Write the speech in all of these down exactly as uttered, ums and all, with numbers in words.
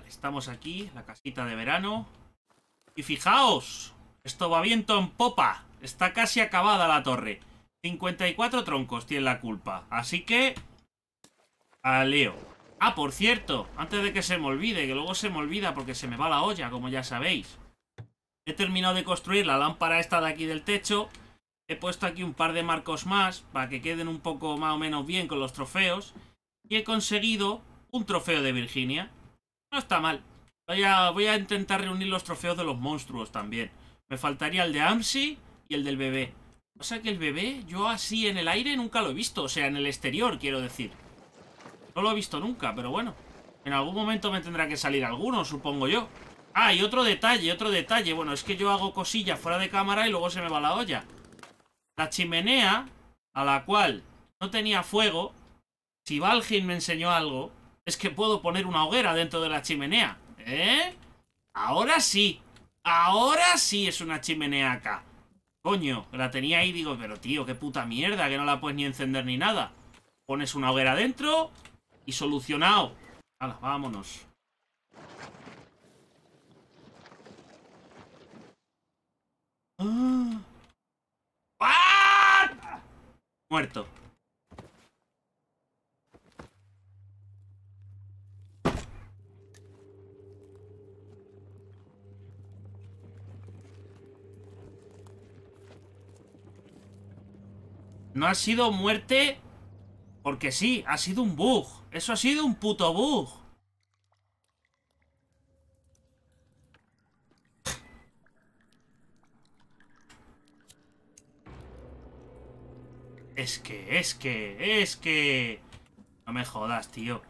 estamos aquí, la casita de verano. Y fijaos, esto va viento en popa. Está casi acabada la torre. cincuenta y cuatro troncos tiene la culpa. Así que... aleo. Ah, por cierto, antes de que se me olvide, que luego se me olvida porque se me va la olla, como ya sabéis. He terminado de construir la lámpara esta de aquí del techo. He puesto aquí un par de marcos más para que queden un poco más o menos bien con los trofeos. Y he conseguido un trofeo de Virginia. No está mal. Voy a, voy a intentar reunir los trofeos de los monstruos también. Me faltaría el de Amsi y el del bebé. O sea que el bebé, yo así en el aire nunca lo he visto. O sea, en el exterior, quiero decir. No lo he visto nunca, pero bueno. En algún momento me tendrá que salir alguno, supongo yo. Ah, y otro detalle, otro detalle. Bueno, es que yo hago cosillas fuera de cámara y luego se me va la olla. La chimenea, a la cual no tenía fuego, si Valheim me enseñó algo, es que puedo poner una hoguera dentro de la chimenea. ¿Eh? Ahora sí. Ahora sí es una chimenea acá. Coño, la tenía ahí y digo, pero tío, qué puta mierda, que no la puedes ni encender ni nada. Pones una hoguera dentro y solucionado. Hala, vámonos. Ah. ¡Ah! Muerto. No ha sido muerte porque sí, ha sido un bug. Eso ha sido un puto bug. Es que, es que, es que... No me jodas, tío.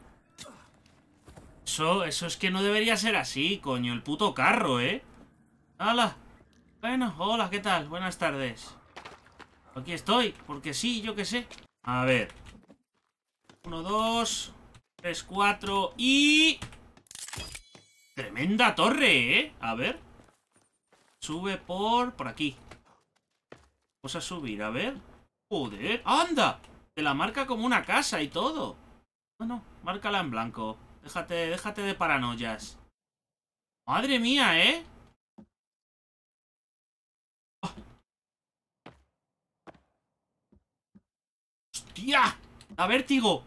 Eso, eso es que no debería ser así, coño. El puto carro, ¿eh? ¡Hala! Bueno, hola, ¿qué tal? Buenas tardes. Aquí estoy, porque sí, yo qué sé. A ver. Uno, dos, tres, cuatro y... Tremenda torre, ¿eh? A ver. Sube por... por aquí. Vamos a subir, a ver. Joder, ¡anda! Te la marca como una casa y todo. No, no, márcala en blanco. Déjate, déjate de paranoias. Madre mía, ¿eh? ¡Oh! ¡Hostia! ¡A vértigo!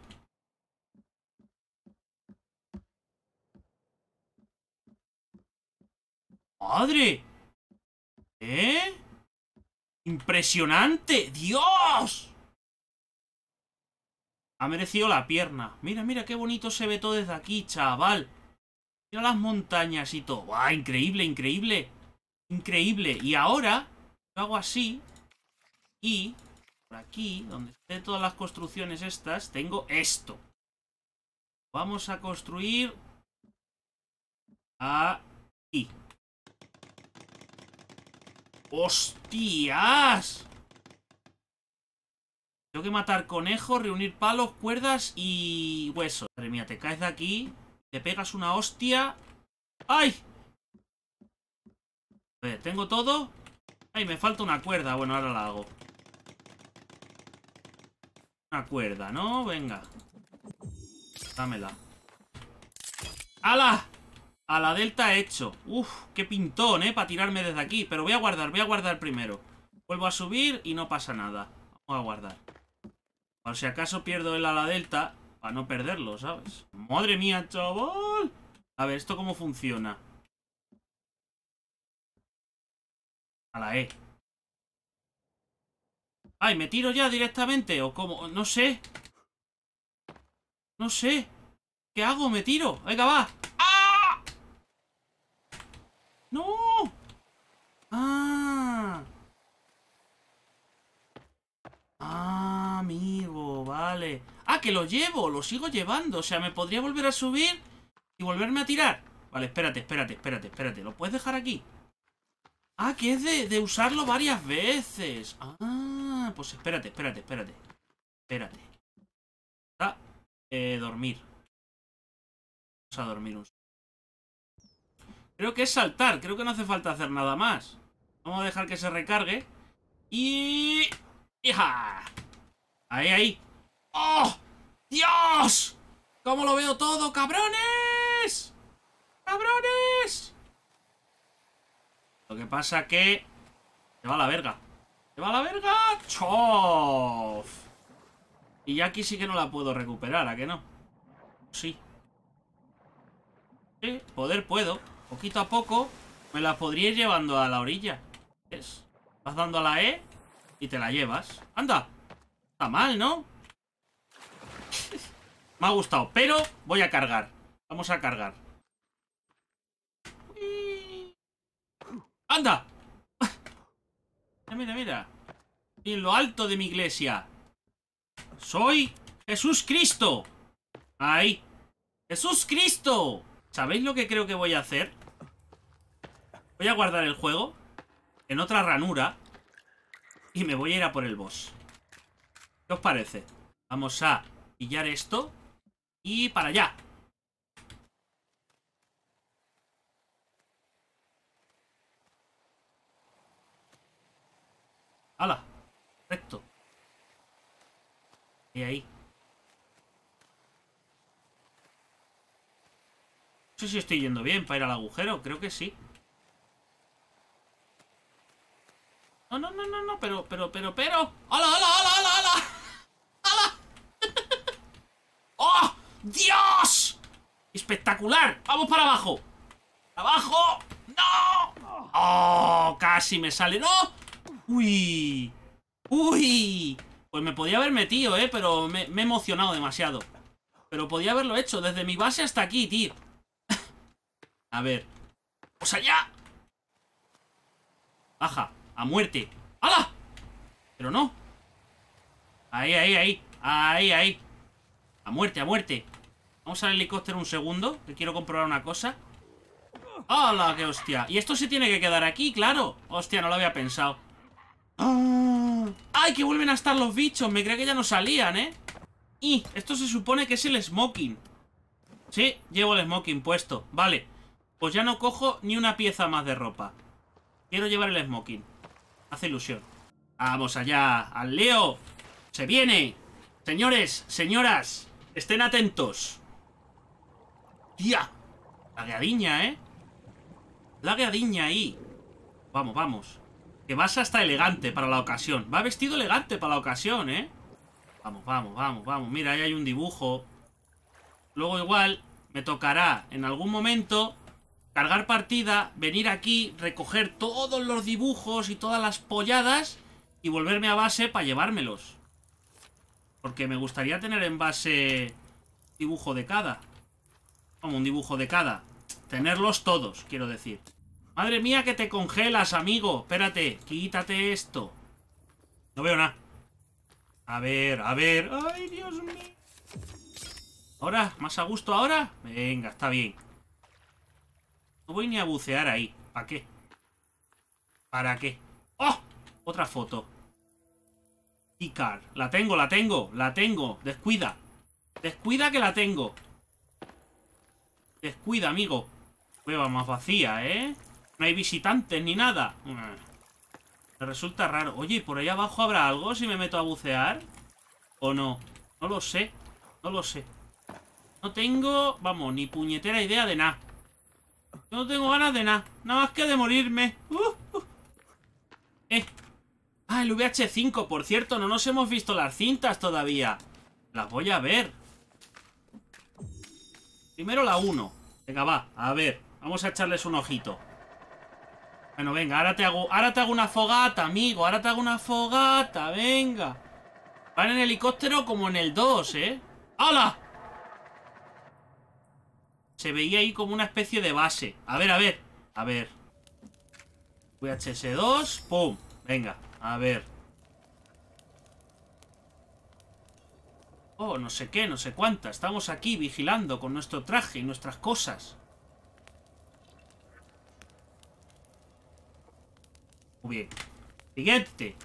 ¡Madre! ¿Eh? ¡Impresionante! ¡Dios! Ha merecido la pierna. Mira, mira qué bonito se ve todo desde aquí, chaval. Mira las montañas y todo. ¡Buah! Increíble, increíble. Increíble. Y ahora lo hago así. Y por aquí, donde estén todas las construcciones estas, tengo esto. Vamos a construir aquí. ¡Hostias! Tengo que matar conejos, reunir palos, cuerdas y huesos. Madre mía, te caes de aquí, te pegas una hostia. ¡Ay! A ver, ¿tengo todo? ¡Ay, me falta una cuerda! Bueno, ahora la hago. Una cuerda, ¿no? Venga. Dámela. ¡Hala! A la delta hecho. Uf, qué pintón, ¿eh? Para tirarme desde aquí. Pero voy a guardar, voy a guardar primero. Vuelvo a subir y no pasa nada. Vamos a guardar. Por si acaso pierdo el ala delta, para no perderlo, ¿sabes? ¡Madre mía, chaval! A ver, ¿esto cómo funciona? A la E. ¡Ay, me tiro ya directamente! ¿O cómo? No sé. No sé. ¿Qué hago? ¿Me tiro? ¡Venga, va! ¡Ah! ¡No! ¡Ah! ¡Ah, amigo! Vale. ¡Ah, que lo llevo! Lo sigo llevando. O sea, me podría volver a subir y volverme a tirar. Vale, espérate, espérate, espérate, espérate. ¿Lo puedes dejar aquí? Ah, que es de, de usarlo varias veces. Ah, pues espérate, espérate, espérate. Espérate. Ah, eh, dormir. Vamos a dormir un... Creo que es saltar. Creo que no hace falta hacer nada más. Vamos a dejar que se recargue. Y... ¡hija! Ahí, ahí. ¡Oh! ¡Dios! ¿Cómo lo veo todo, cabrones? Lo que pasa que... Se va a la verga. ¡Se va a la verga! ¡Chof! Y ya aquí sí que no la puedo recuperar, ¿a que no? Sí. Sí, poder puedo. Poquito a poco me la podría ir llevando a la orilla. ¿Ves? Vas dando a la E y te la llevas. ¡Anda! Está mal, ¿no? Me ha gustado, pero voy a cargar. Vamos a cargar. ¡Anda! Mira, mira. Y en lo alto de mi iglesia. ¡Soy Jesús Cristo! ¡Ahí! ¡Jesús Cristo! ¿Sabéis lo que creo que voy a hacer? Voy a guardar el juego en otra ranura y me voy a ir a por el boss. ¿Qué os parece? Vamos a pillar esto y para allá. ¡Hala! Perfecto. Y ahí. No sé si estoy yendo bien para ir al agujero. Creo que sí. No, no, no, no, no. Pero, pero, pero, pero. ¡Hala, hala, hala, hala, hala! ¡Hala! ¡Oh! ¡Dios! ¡Espectacular! ¡Vamos para abajo! ¡Abajo! ¡No! ¡Oh! Casi me sale. ¡No! ¡Uy! ¡Uy! Pues me podía haber metido, ¿eh? Pero me, me he emocionado demasiado. Pero podía haberlo hecho desde mi base hasta aquí, tío. A ver. ¡Pues allá! Baja. A muerte. ¡Hala! Pero no. Ahí, ahí, ahí. Ahí, ahí. A muerte, a muerte. Vamos al helicóptero un segundo, que quiero comprobar una cosa. ¡Hala, qué hostia! Y esto se tiene que quedar aquí, claro. Hostia, no lo había pensado. ¡Ay, que vuelven a estar los bichos! Me creía que ya no salían, ¿eh? Y esto se supone que es el smoking. Sí, llevo el smoking puesto. Vale. Pues ya no cojo ni una pieza más de ropa. Quiero llevar el smoking. Hace ilusión. Vamos allá, al Leo. ¡Se viene! Señores, señoras, estén atentos. ¡Tía! La guiadiña, ¿eh? La guiadiña ahí. Vamos, vamos. Que vas hasta elegante para la ocasión. Va vestido elegante para la ocasión, ¿eh? Vamos, vamos, vamos, vamos. Mira, ahí hay un dibujo. Luego igual me tocará en algún momento cargar partida, venir aquí, recoger todos los dibujos y todas las polladas y volverme a base para llevármelos. Porque me gustaría tener en base dibujo de cada. Como un dibujo de cada. Tenerlos todos, quiero decir. Madre mía que te congelas, amigo. Espérate, quítate esto. No veo nada. A ver, a ver. Ay, Dios mío. ¿Ahora? ¿Más a gusto ahora? Venga, está bien. No voy ni a bucear ahí. ¿Para qué? ¿Para qué? ¡Oh! Otra foto. Icar. La tengo, la tengo, la tengo. Descuida. Descuida que la tengo. Descuida, amigo. Cueva más vacía, ¿eh? No hay visitantes ni nada. Me resulta raro. Oye, ¿por ahí abajo habrá algo si me meto a bucear? ¿O no? No lo sé. No lo sé. No tengo, vamos, ni puñetera idea de nada. No tengo ganas de nada. Nada más que de morirme. Uh, uh. Eh. Ah, el V H cinco, por cierto. No nos hemos visto las cintas todavía. Las voy a ver. Primero la uno. Venga, va, a ver. Vamos a echarles un ojito. Bueno, venga, ahora te hago, ahora te hago una fogata, amigo. Ahora te hago una fogata, venga. Van en helicóptero como en el dos, ¿eh? ¡Hala! Se veía ahí como una especie de base. A ver, a ver. A ver. V H S dos. ¡Pum! Venga, a ver. Oh, no sé qué, no sé cuánta. Estamos aquí vigilando con nuestro traje y nuestras cosas. Muy bien. Siguiente.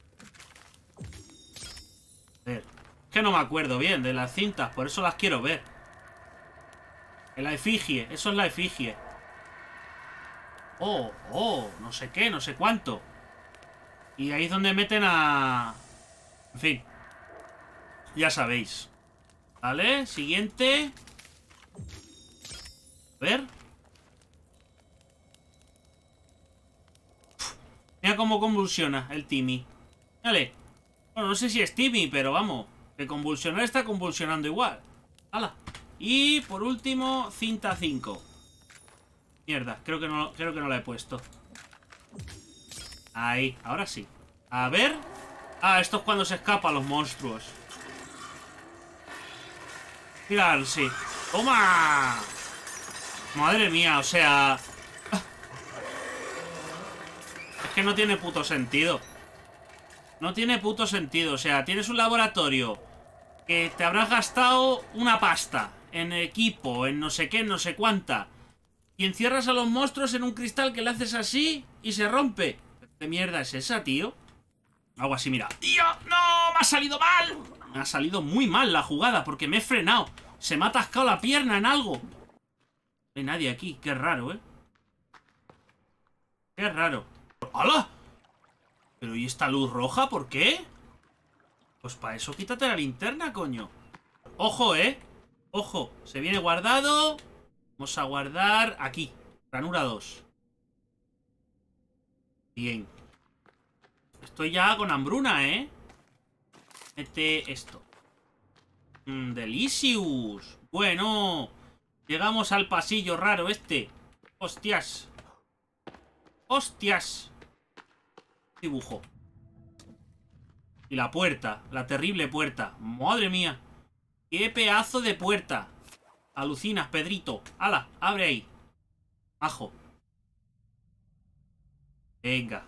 A ver. Es que no me acuerdo bien de las cintas, por eso las quiero ver. En la efigie, eso es la efigie. Oh, oh, no sé qué, no sé cuánto. Y ahí es donde meten a... En fin. Ya sabéis. Vale, siguiente. A ver. cómo convulsiona el Timmy. Dale. Bueno, no sé si es Timmy, pero vamos. Que convulsionar está convulsionando igual. ¡Hala! Y por último, cinta cinco. Mierda, creo que no, creo que no la he puesto. Ahí, ahora sí. A ver. Ah, esto es cuando se escapan los monstruos. Mirad, sí. ¡Toma! Madre mía, o sea... Es que no tiene puto sentido. No tiene puto sentido. O sea, tienes un laboratorio que te habrás gastado una pasta en equipo, en no sé qué, no sé cuánta. Y encierras a los monstruos en un cristal que le haces así y se rompe. ¿Qué mierda es esa, tío? Algo así, mira. ¡Tío! ¡No! ¡Me ha salido mal! Me ha salido muy mal la jugada porque me he frenado. Se me ha atascado la pierna en algo. No hay nadie aquí. Qué raro, ¿eh? Qué raro. ¡Hala! ¿Pero y esta luz roja? ¿Por qué? Pues para eso quítate la linterna, coño. ¡Ojo, eh! ¡Ojo! Se viene guardado. Vamos a guardar aquí. Ranura dos. Bien. Estoy ya con hambruna, ¿eh? Mete esto. Mm, delicious. Bueno. Llegamos al pasillo raro este. Hostias. Hostias. Dibujo. Y la puerta. La terrible puerta. Madre mía. Qué pedazo de puerta. Alucinas, Pedrito. ¡Hala! Abre ahí. Ajo. Venga.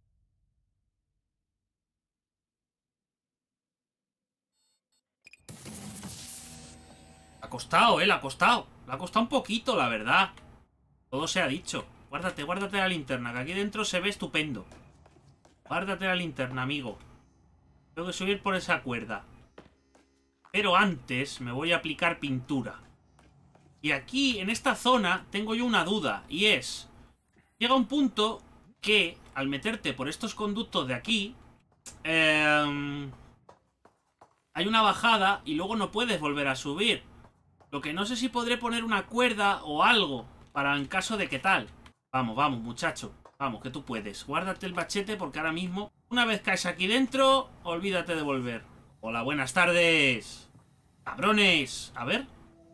Ha costado, eh, le ha costado. Le ha costado un poquito, la verdad. Todo se ha dicho. Guárdate, guárdate la linterna, que aquí dentro se ve estupendo. Guárdate la linterna, amigo. Tengo que subir por esa cuerda. Pero antes me voy a aplicar pintura. Y aquí, en esta zona, tengo yo una duda. Y es... Llega un punto que, al meterte por estos conductos de aquí... Eh, hay una bajada y luego no puedes volver a subir. Lo que no sé si podré poner una cuerda o algo para en caso de que tal. Vamos, vamos, muchacho. Vamos, que tú puedes. Guárdate el machete porque ahora mismo, una vez caes aquí dentro, olvídate de volver. Hola, buenas tardes. Cabrones. A ver.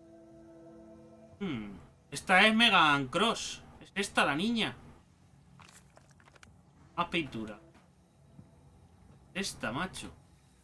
Hmm. Esta es Megan Cross. Es esta la niña. Más pintura. Esta, macho.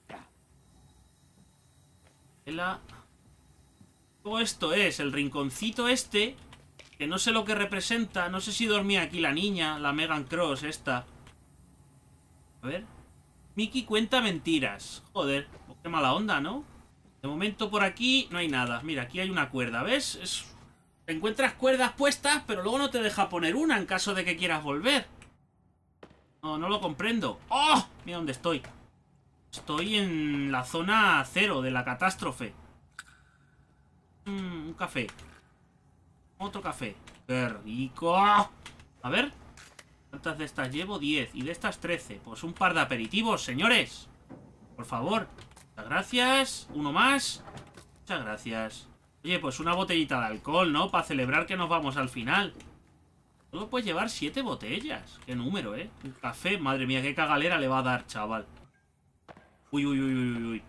La... Todo esto es el rinconcito este. Que no sé lo que representa. No sé si dormía aquí la niña. La Megan Cross esta. A ver. Mickey cuenta mentiras. Joder, pues qué mala onda, ¿no? De momento por aquí no hay nada. Mira, aquí hay una cuerda, ¿ves? Es... Te encuentras cuerdas puestas, pero luego no te deja poner una en caso de que quieras volver. No, no lo comprendo. ¡Oh! Mira dónde estoy. Estoy en la zona cero de la catástrofe. Mm, un café. Otro café. ¡Qué rico! A ver. ¿Cuántas de estas llevo? diez. Y de estas trece. Pues un par de aperitivos, señores. Por favor. Muchas gracias. Uno más. Muchas gracias. Oye, pues una botellita de alcohol, ¿no? Para celebrar que nos vamos al final. Solo puedes llevar siete botellas. Qué número, ¿eh? Un café. Madre mía, qué cagalera le va a dar, chaval. Uy, uy, uy, uy, uy.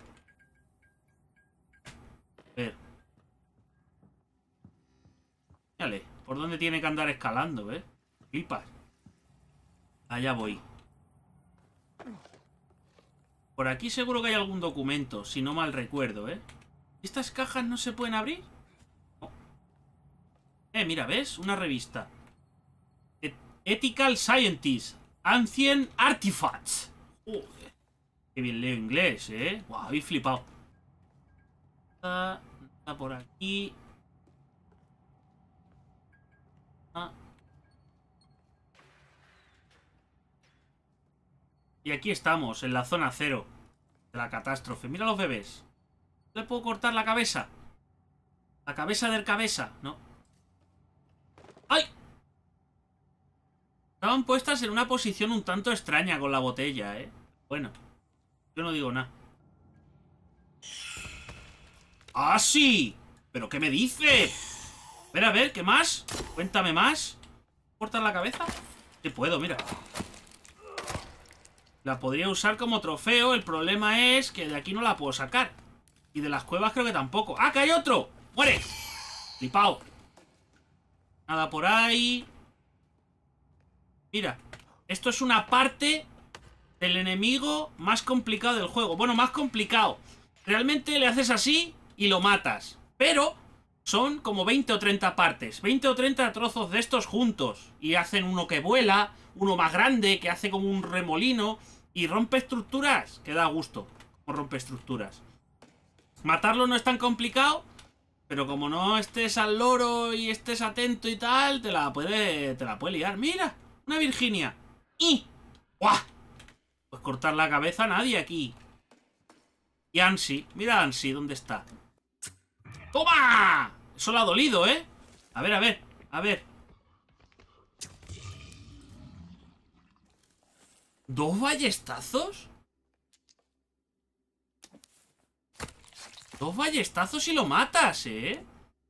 A ver. Mírale, por dónde tiene que andar escalando, ¿eh? Flipas. Allá voy. Por aquí seguro que hay algún documento, si no mal recuerdo, ¿eh? ¿Estas cajas no se pueden abrir? No. Eh, mira, ¿ves? Una revista. Et Ethical Scientist. Ancient Artifacts. Joder. Qué bien leo inglés, ¿eh? Guau, habéis flipado. Está, está por aquí. Ah. Y aquí estamos, en la zona cero de la catástrofe. Mira los bebés. ¿Le puedo cortar la cabeza? La cabeza del cabeza, ¿no? ¡Ay! Estaban puestas en una posición un tanto extraña con la botella, ¿eh? Bueno, yo no digo nada. ¡Ah, sí! ¿Pero qué me dice? A ver, a ver, ¿qué más? Cuéntame más. ¿Cortar la cabeza? Sí puedo, mira. La podría usar como trofeo. El problema es que de aquí no la puedo sacar. Y de las cuevas creo que tampoco. ¡Ah, que hay otro! ¡Muere! Flipao. Nada por ahí. Mira. Esto es una parte del enemigo más complicado del juego. Bueno, más complicado. Realmente le haces así y lo matas. Pero son como veinte o treinta partes. veinte o treinta trozos de estos juntos. Y hacen uno que vuela, uno más grande, que hace como un remolino. Y rompe estructuras. Que da gusto. Como rompe estructuras. Matarlo no es tan complicado. Pero como no estés al loro y estés atento y tal, te la puede, te la puede liar. ¡Mira! Una Virginia. ¡Y! ¡Buah! Pues cortar la cabeza a nadie aquí. Y Ansi. Mira a Ansi, ¿dónde está? ¡Toma! Eso le ha dolido, ¿eh? A ver, a ver, a ver. ¿Dos ballestazos? Dos ballestazos y lo matas, ¿eh?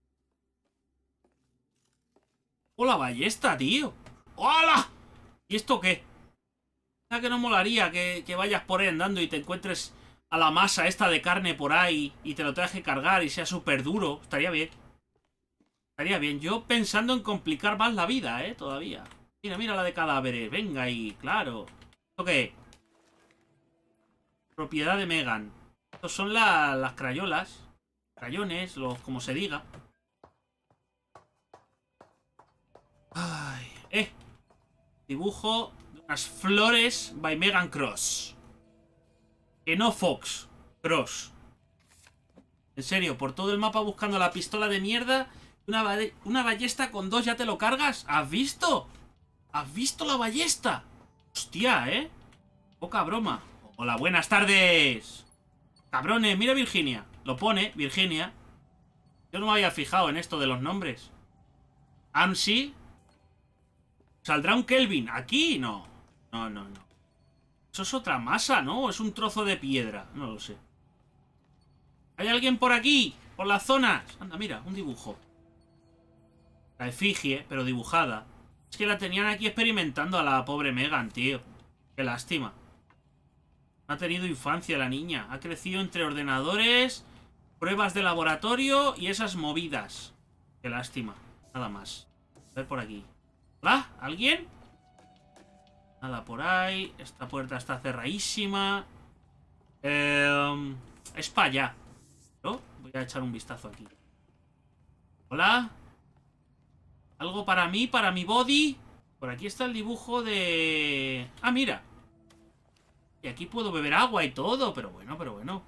¡Oh, la ballesta, tío! ¡Hola! ¿Y esto qué? ¿Sabes que no molaría que, que vayas por ahí andando y te encuentres a la masa esta de carne por ahí y te lo tengas que cargar y sea súper duro? Estaría bien. Estaría bien. Yo pensando en complicar más la vida, ¿eh? Todavía. Mira, mira la de cadáveres. Venga ahí, claro. ¿Esto qué? Propiedad de Megan. Estos son la, las crayolas. Crayones, los como se diga. Ay, eh. Dibujo de unas flores by Megan Cross. Que no Fox. Cross. En serio, por todo el mapa buscando la pistola de mierda. Una, ba una ballesta con dos ya te lo cargas. ¿Has visto? ¿Has visto la ballesta? Hostia, ¿eh? Poca broma. Hola, buenas tardes. Cabrones, mira Virginia. Lo pone, Virginia. Yo no me había fijado en esto de los nombres. Ansi. ¿Saldrá un Kelvin? ¿Aquí? No. No, no, no. Eso es otra masa, ¿no? Es un trozo de piedra. No lo sé. ¿Hay alguien por aquí? Por las zonas. Anda, mira, un dibujo. La efigie, pero dibujada. Es que la tenían aquí experimentando a la pobre Megan, tío. Qué lástima. No ha tenido infancia la niña. Ha crecido entre ordenadores, pruebas de laboratorio y esas movidas. Qué lástima. Nada más. A ver por aquí. ¿Hola? ¿Alguien? Nada por ahí. Esta puerta está cerradísima. Eh, es para allá. ¿No? Voy a echar un vistazo aquí. ¿Hola? ¿Algo para mí? ¿Para mi body? Por aquí está el dibujo de... Ah, mira. Y aquí puedo beber agua y todo. Pero bueno, pero bueno.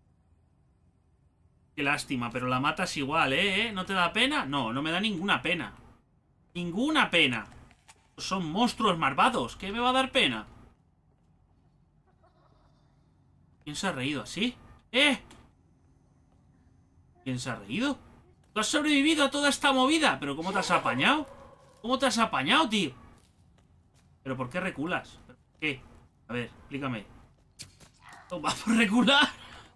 Qué lástima, pero la matas igual, ¿eh? ¿No te da pena? No, no me da ninguna pena. Ninguna pena. Son monstruos malvados. ¿Qué me va a dar pena? ¿Quién se ha reído así? ¡Eh! ¿Quién se ha reído? ¿Tú has sobrevivido a toda esta movida? ¿Pero cómo te has apañado? ¿Cómo te has apañado, tío? ¿Pero por qué reculas? ¿Qué? A ver, explícame. ¿Vas por recular?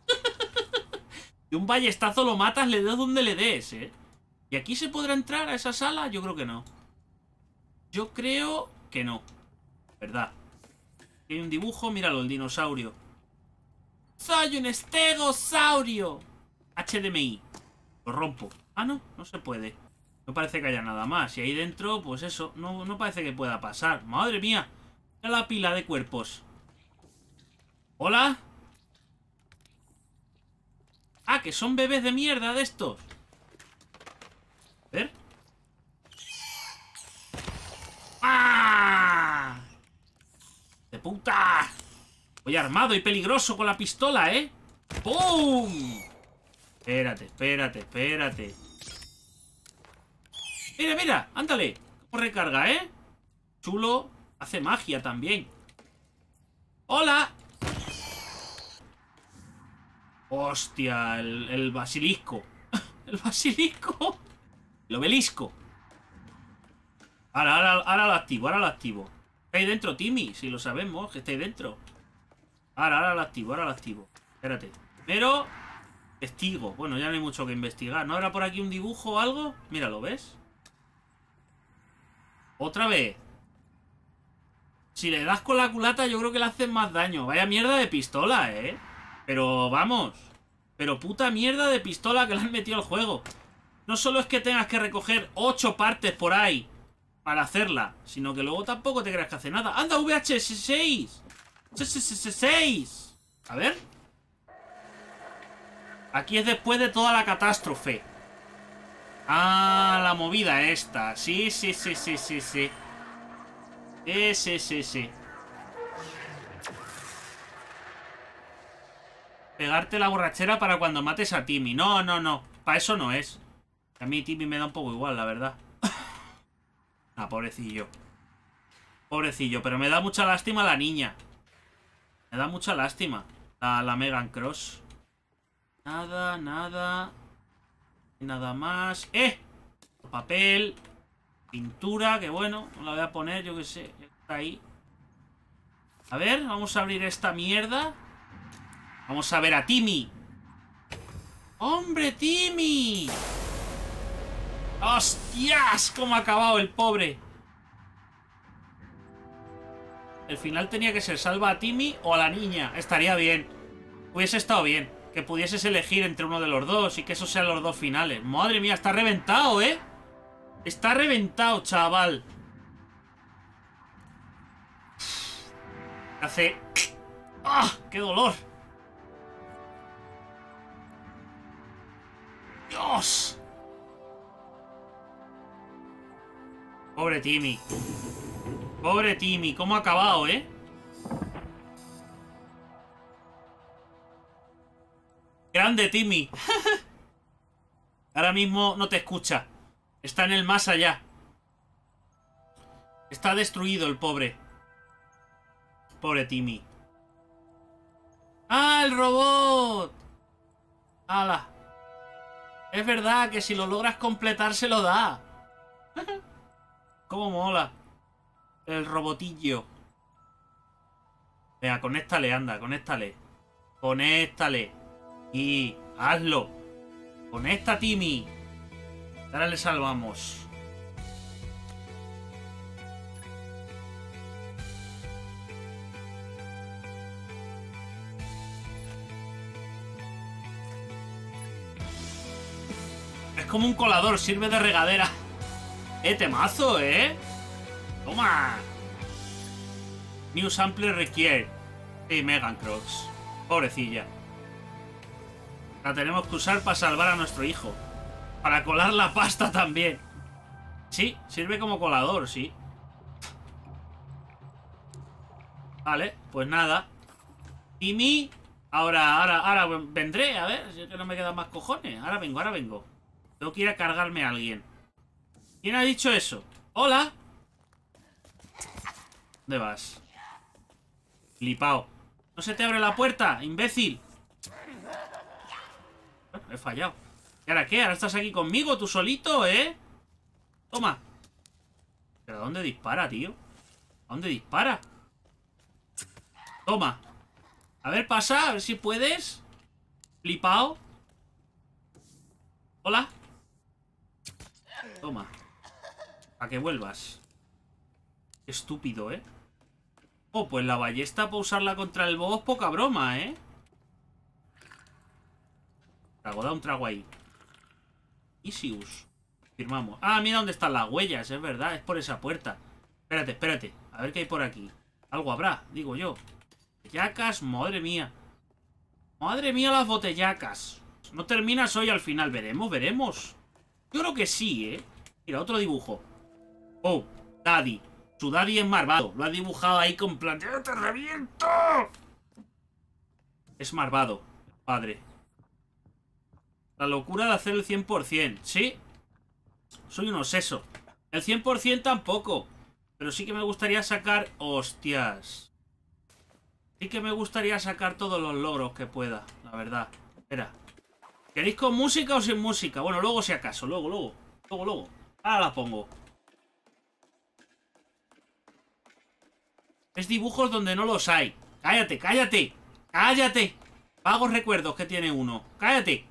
Y un ballestazo lo matas, le des donde le des, ¿eh? ¿Y aquí se podrá entrar a esa sala? Yo creo que no. Yo creo que no. ¿Verdad? Aquí hay un dibujo, míralo, el dinosaurio. ¡Soy un estegosaurio! H D M I. Lo rompo. Ah, no, no se puede. No parece que haya nada más. Y ahí dentro, pues eso, no, no parece que pueda pasar. ¡Madre mía! Mira la pila de cuerpos. ¿Hola? Ah, que son bebés de mierda de estos. A ver. ¡Ah! ¡De puta! Voy armado y peligroso con la pistola, ¿eh? ¡Pum! Espérate, espérate, espérate. Mira, mira, ándale. ¿Cómo recarga, eh? Chulo. Hace magia también. ¡Hola! Hostia, el, el basilisco. El basilisco. El obelisco. Ahora, ahora, ahora lo activo, ahora lo activo. Está ahí dentro, Timmy, si lo sabemos, que está ahí dentro. Ahora, ahora lo activo, ahora lo activo. Espérate. Pero... testigo. Bueno, ya no hay mucho que investigar. ¿No habrá por aquí un dibujo o algo? Mira, ¿lo ves? Otra vez. Si le das con la culata, yo creo que le haces más daño. Vaya mierda de pistola, ¿eh? Pero vamos. Pero puta mierda de pistola que le han metido al juego. No solo es que tengas que recoger ocho partes por ahí para hacerla, sino que luego tampoco te creas que hace nada. ¡Anda, V H S seis! seis. A ver. Aquí es después de toda la catástrofe. Ah, la movida esta. Sí, sí, sí, sí, sí, sí. Sí, sí, sí, sí. Pegarte la borrachera para cuando mates a Timmy. No, no, no. Para eso no es. A mí Timmy me da un poco igual, la verdad. Ah, pobrecillo. Pobrecillo, pero me da mucha lástima la niña. Me da mucha lástima La, la Megan Cross. Nada, nada. Nada más. ¡Eh! Papel. Pintura, que bueno. No la voy a poner, yo que sé. Está ahí. A ver, vamos a abrir esta mierda. Vamos a ver a Timmy. ¡Hombre, Timmy! ¡Hostias! ¿Cómo ha acabado el pobre? El final tenía que ser salva a Timmy o a la niña. Estaría bien. Hubiese estado bien. Que pudieses elegir entre uno de los dos y que esos sean los dos finales. Madre mía, está reventado, ¿eh? Está reventado, chaval. Hace... ¡Ah! ¡Qué dolor! ¡Dios! Pobre Timmy. Pobre Timmy. ¿Cómo ha acabado, eh? Grande, Timmy. Ahora mismo no te escucha. Está en el más allá. Está destruido el pobre. Pobre Timmy. ¡Ah, el robot! ¡Hala! Es verdad que si lo logras completar se lo da. ¡Cómo mola! El robotillo. Venga, conéctale, anda, conéctale. Conéctale. Y hazlo. Conecta, Timmy. Ahora le salvamos. Es como un colador, sirve de regadera. Eh, temazo, eh. Toma. New sample requiere. Sí, Megan Cross. Pobrecilla. La tenemos que usar para salvar a nuestro hijo. Para colar la pasta también. Sí, sirve como colador, sí. Vale, pues nada. Timmy. Ahora, ahora, ahora vendré. A ver, si es que no me quedan más cojones. Ahora vengo, ahora vengo. Tengo que ir a cargarme a alguien. ¿Quién ha dicho eso? ¡Hola! ¿Dónde vas? Flipao. ¿No se te abre la puerta, imbécil? Bueno, he fallado. ¿Y ahora qué? ¿Ahora estás aquí conmigo, tú solito, eh? Toma. ¿Pero a dónde dispara, tío? ¿A dónde dispara? Toma. A ver, pasa, a ver si puedes. Flipao. Hola. Toma. Para que vuelvas. Qué estúpido, ¿eh? Oh, pues la ballesta para usarla contra el boss, poca broma, ¿eh? Trago, da un trago ahí. Isius. Firmamos. Ah, mira dónde están las huellas, es verdad, es por esa puerta. Espérate, espérate. A ver qué hay por aquí. Algo habrá, digo yo. Botellacas, madre mía. Madre mía las botellacas. No terminas hoy al final, veremos, veremos. Yo creo que sí, ¿eh? Mira, otro dibujo. Oh, Daddy. Su Daddy es malvado. Lo ha dibujado ahí con plan... ¡Yo te reviento! Es malvado, padre. La locura de hacer el cien por cien. ¿Sí? Soy un obseso. El cien por cien tampoco. Pero sí que me gustaría sacar... ¡Hostias! Sí que me gustaría sacar todos los logros que pueda, la verdad. Espera. ¿Queréis con música o sin música? Bueno, luego si acaso. Luego, luego. Luego, luego. Ahora la pongo. Es dibujos donde no los hay. ¡Cállate, cállate! ¡Cállate! Vagos recuerdos que tiene uno. ¡Cállate!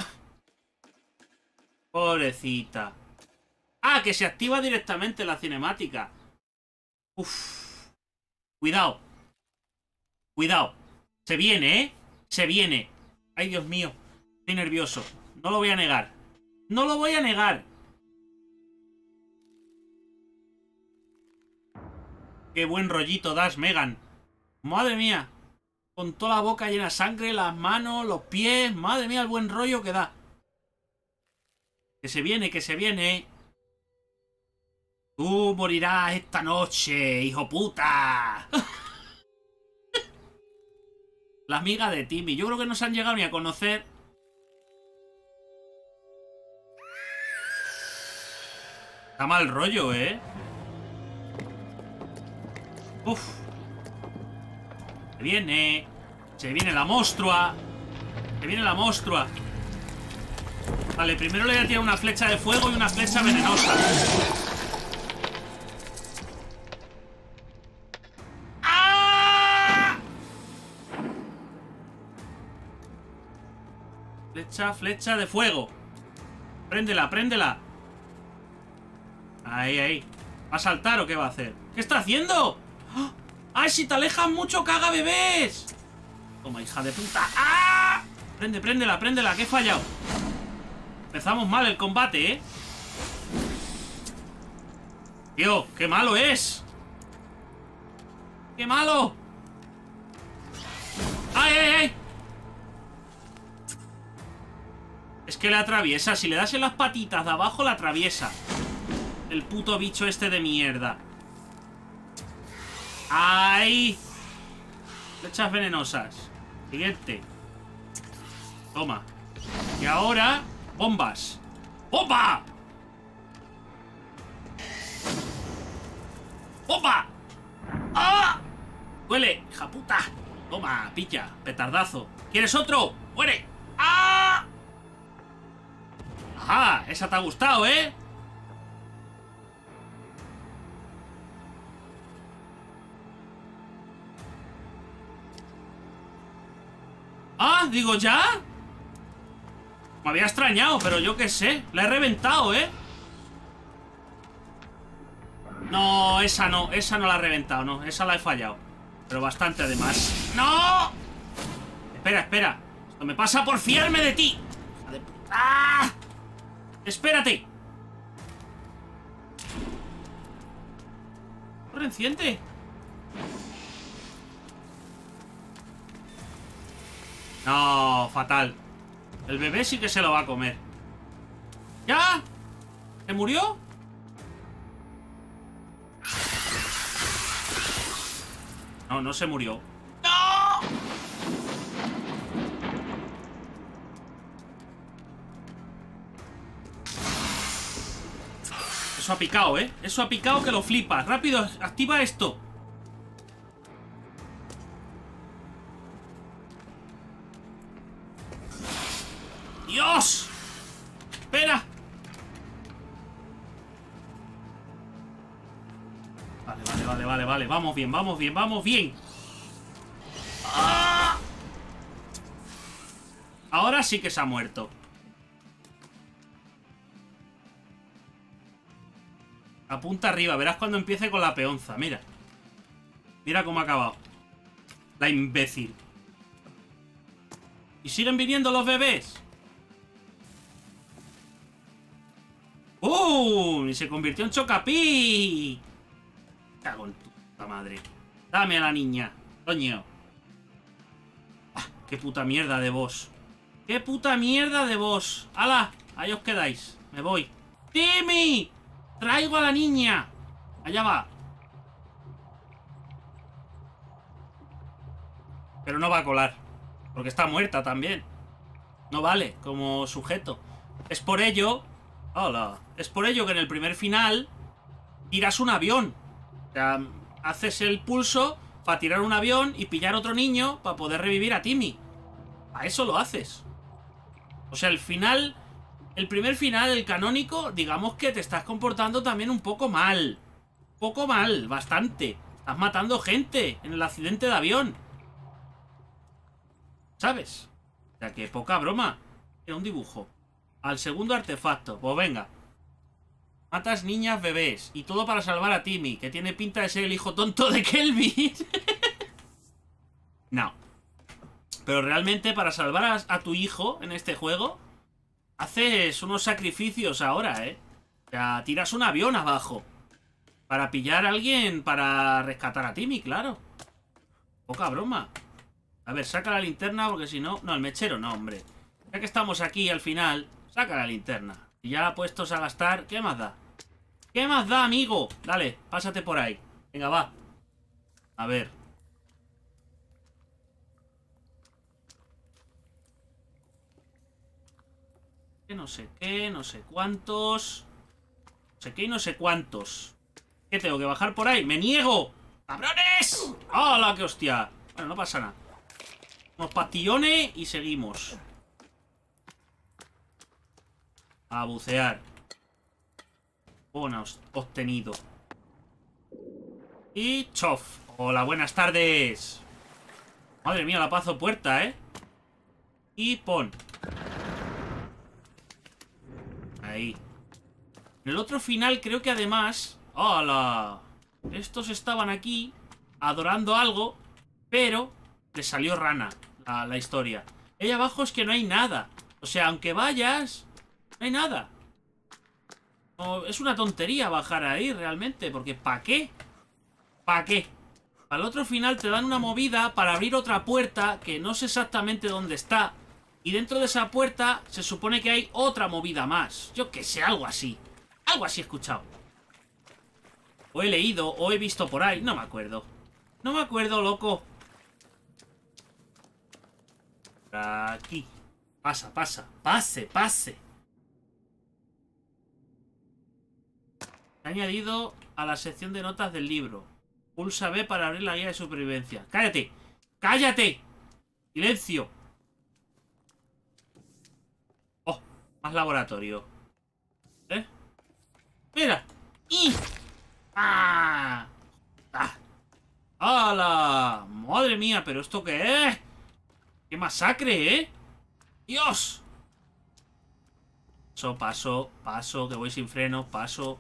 Pobrecita. Ah, que se activa directamente la cinemática. Uff. Cuidado. Cuidado. Se viene, ¿eh? Se viene. Ay, Dios mío. Estoy nervioso. No lo voy a negar. No lo voy a negar. Qué buen rollito das, Megan. Madre mía. Con toda la boca llena de sangre, las manos, los pies. Madre mía, el buen rollo que da. Que se viene, que se viene. Tú morirás esta noche, hijo puta. La amiga de Timmy. Yo creo que no se han llegado ni a conocer. Está mal rollo, ¿eh? Uf. Se viene. Se viene la monstrua. Se viene la monstrua. Vale, primero le voy a tirar una flecha de fuego y una flecha venenosa. ¡Ah! Flecha, flecha de fuego. Préndela, préndela. Ahí, ahí. ¿Va a saltar o qué va a hacer? ¿Qué está haciendo? ¡Ay, si te alejas mucho, caga bebés! Toma, hija de puta. ¡Ah! Prende, préndela, préndela, que he fallado. Empezamos mal el combate, ¿eh? Tío, qué malo es. ¡Qué malo! ¡Ay, ay, ay! Es que le atraviesa. Si le das en las patitas de abajo, la atraviesa. El puto bicho este de mierda. ¡Ay! Flechas venenosas. Siguiente. Toma. Y ahora, bombas. ¡Bomba! ¡Bomba! ¡Ah! ¡Duele, hija puta! Toma, pilla, petardazo. ¿Quieres otro? ¡Muere! ¡Ah! ¡Ajá! Esa te ha gustado, ¿eh? Ah, digo, ¿ya? Me había extrañado, pero yo qué sé. La he reventado, ¿eh? No, esa no, esa no la he reventado, no. Esa la he fallado. Pero bastante, además. ¡No! Espera, espera. Esto me pasa por fiarme de ti. ¡Hija de puta! ¡Ah! ¡Espérate! ¡Corre, enciende! No, fatal. El bebé sí que se lo va a comer. ¿Ya? ¿Se murió? No, no se murió. ¡No! Eso ha picado, ¿eh? Eso ha picado que lo flipas. Rápido, activa esto. ¡Dios! ¡Espera! Vale, vale, vale, vale, vale. Vamos bien, vamos bien, vamos bien. ¡Ah! Ahora sí que se ha muerto. Apunta arriba, verás cuando empiece con la peonza. Mira. Mira cómo ha acabado. La imbécil. ¿Y siguen viniendo los bebés? ¡Uh! Y se convirtió en Chocapi. Cago en tu puta madre. Dame a la niña, coño. Ah, ¡qué puta mierda de boss! ¡Qué puta mierda de boss! ¡Hala! Ahí os quedáis. Me voy. ¡Timmy! ¡Traigo a la niña! Allá va. Pero no va a colar. Porque está muerta también. No vale como sujeto. Es por ello... ¡Hola! Es por ello que en el primer final tiras un avión. O sea, haces el pulso para tirar un avión y pillar otro niño para poder revivir a Timmy. A eso lo haces. O sea, el final... El primer final, el canónico, digamos que te estás comportando también un poco mal. Un poco mal, bastante. Estás matando gente en el accidente de avión. ¿Sabes? O sea, que poca broma. Era un dibujo. Al segundo artefacto. Pues venga. Matas niñas, bebés. Y todo para salvar a Timmy, que tiene pinta de ser el hijo tonto de Kelvin. No. Pero realmente para salvar a, a tu hijo en este juego, haces unos sacrificios ahora, ¿eh? O sea, tiras un avión abajo. Para pillar a alguien, para rescatar a Timmy, claro. Poca broma. A ver, saca la linterna porque si no... No, el mechero no, hombre. Ya que estamos aquí al final, saca la linterna. Y ya puestos a gastar, ¿qué más da? ¿Qué más da, amigo? Dale, pásate por ahí. Venga, va. A ver. Que no sé qué, no sé cuántos. No sé qué y no sé cuántos. ¿Qué tengo que bajar por ahí? ¡Me niego! ¡Cabrones! ¡Hala, qué hostia! Bueno, no pasa nada. Unos pastillones y seguimos. A bucear. Bueno, obtenido. Y chof. Hola, buenas tardes. Madre mía, la paso puerta, ¿eh? Y pon. Ahí. En el otro final creo que además... ¡Hala! Estos estaban aquí adorando algo, pero les salió rana la, la historia. Ahí abajo es que no hay nada. O sea, aunque vayas, no hay nada. No, es una tontería bajar ahí realmente, porque ¿para qué? ¿Para qué? Al otro final te dan una movida para abrir otra puerta que no sé exactamente dónde está. Y dentro de esa puerta se supone que hay otra movida más. Yo qué sé, algo así. Algo así he escuchado. O he leído, o he visto por ahí. No me acuerdo. No me acuerdo, loco. Por aquí. Pasa, pasa. Pase, pase. He añadido a la sección de notas del libro. Pulsa B para abrir la guía de supervivencia. ¡Cállate! ¡Cállate! ¡Silencio! Oh, más laboratorio. ¿Eh? ¡Mira! ¡Y! ¡Ah! ¡Ah! ¡Hala! ¡Madre mía! ¿Pero esto qué es? ¡Qué masacre, eh! ¡Dios! Paso, paso, paso, que voy sin freno, paso.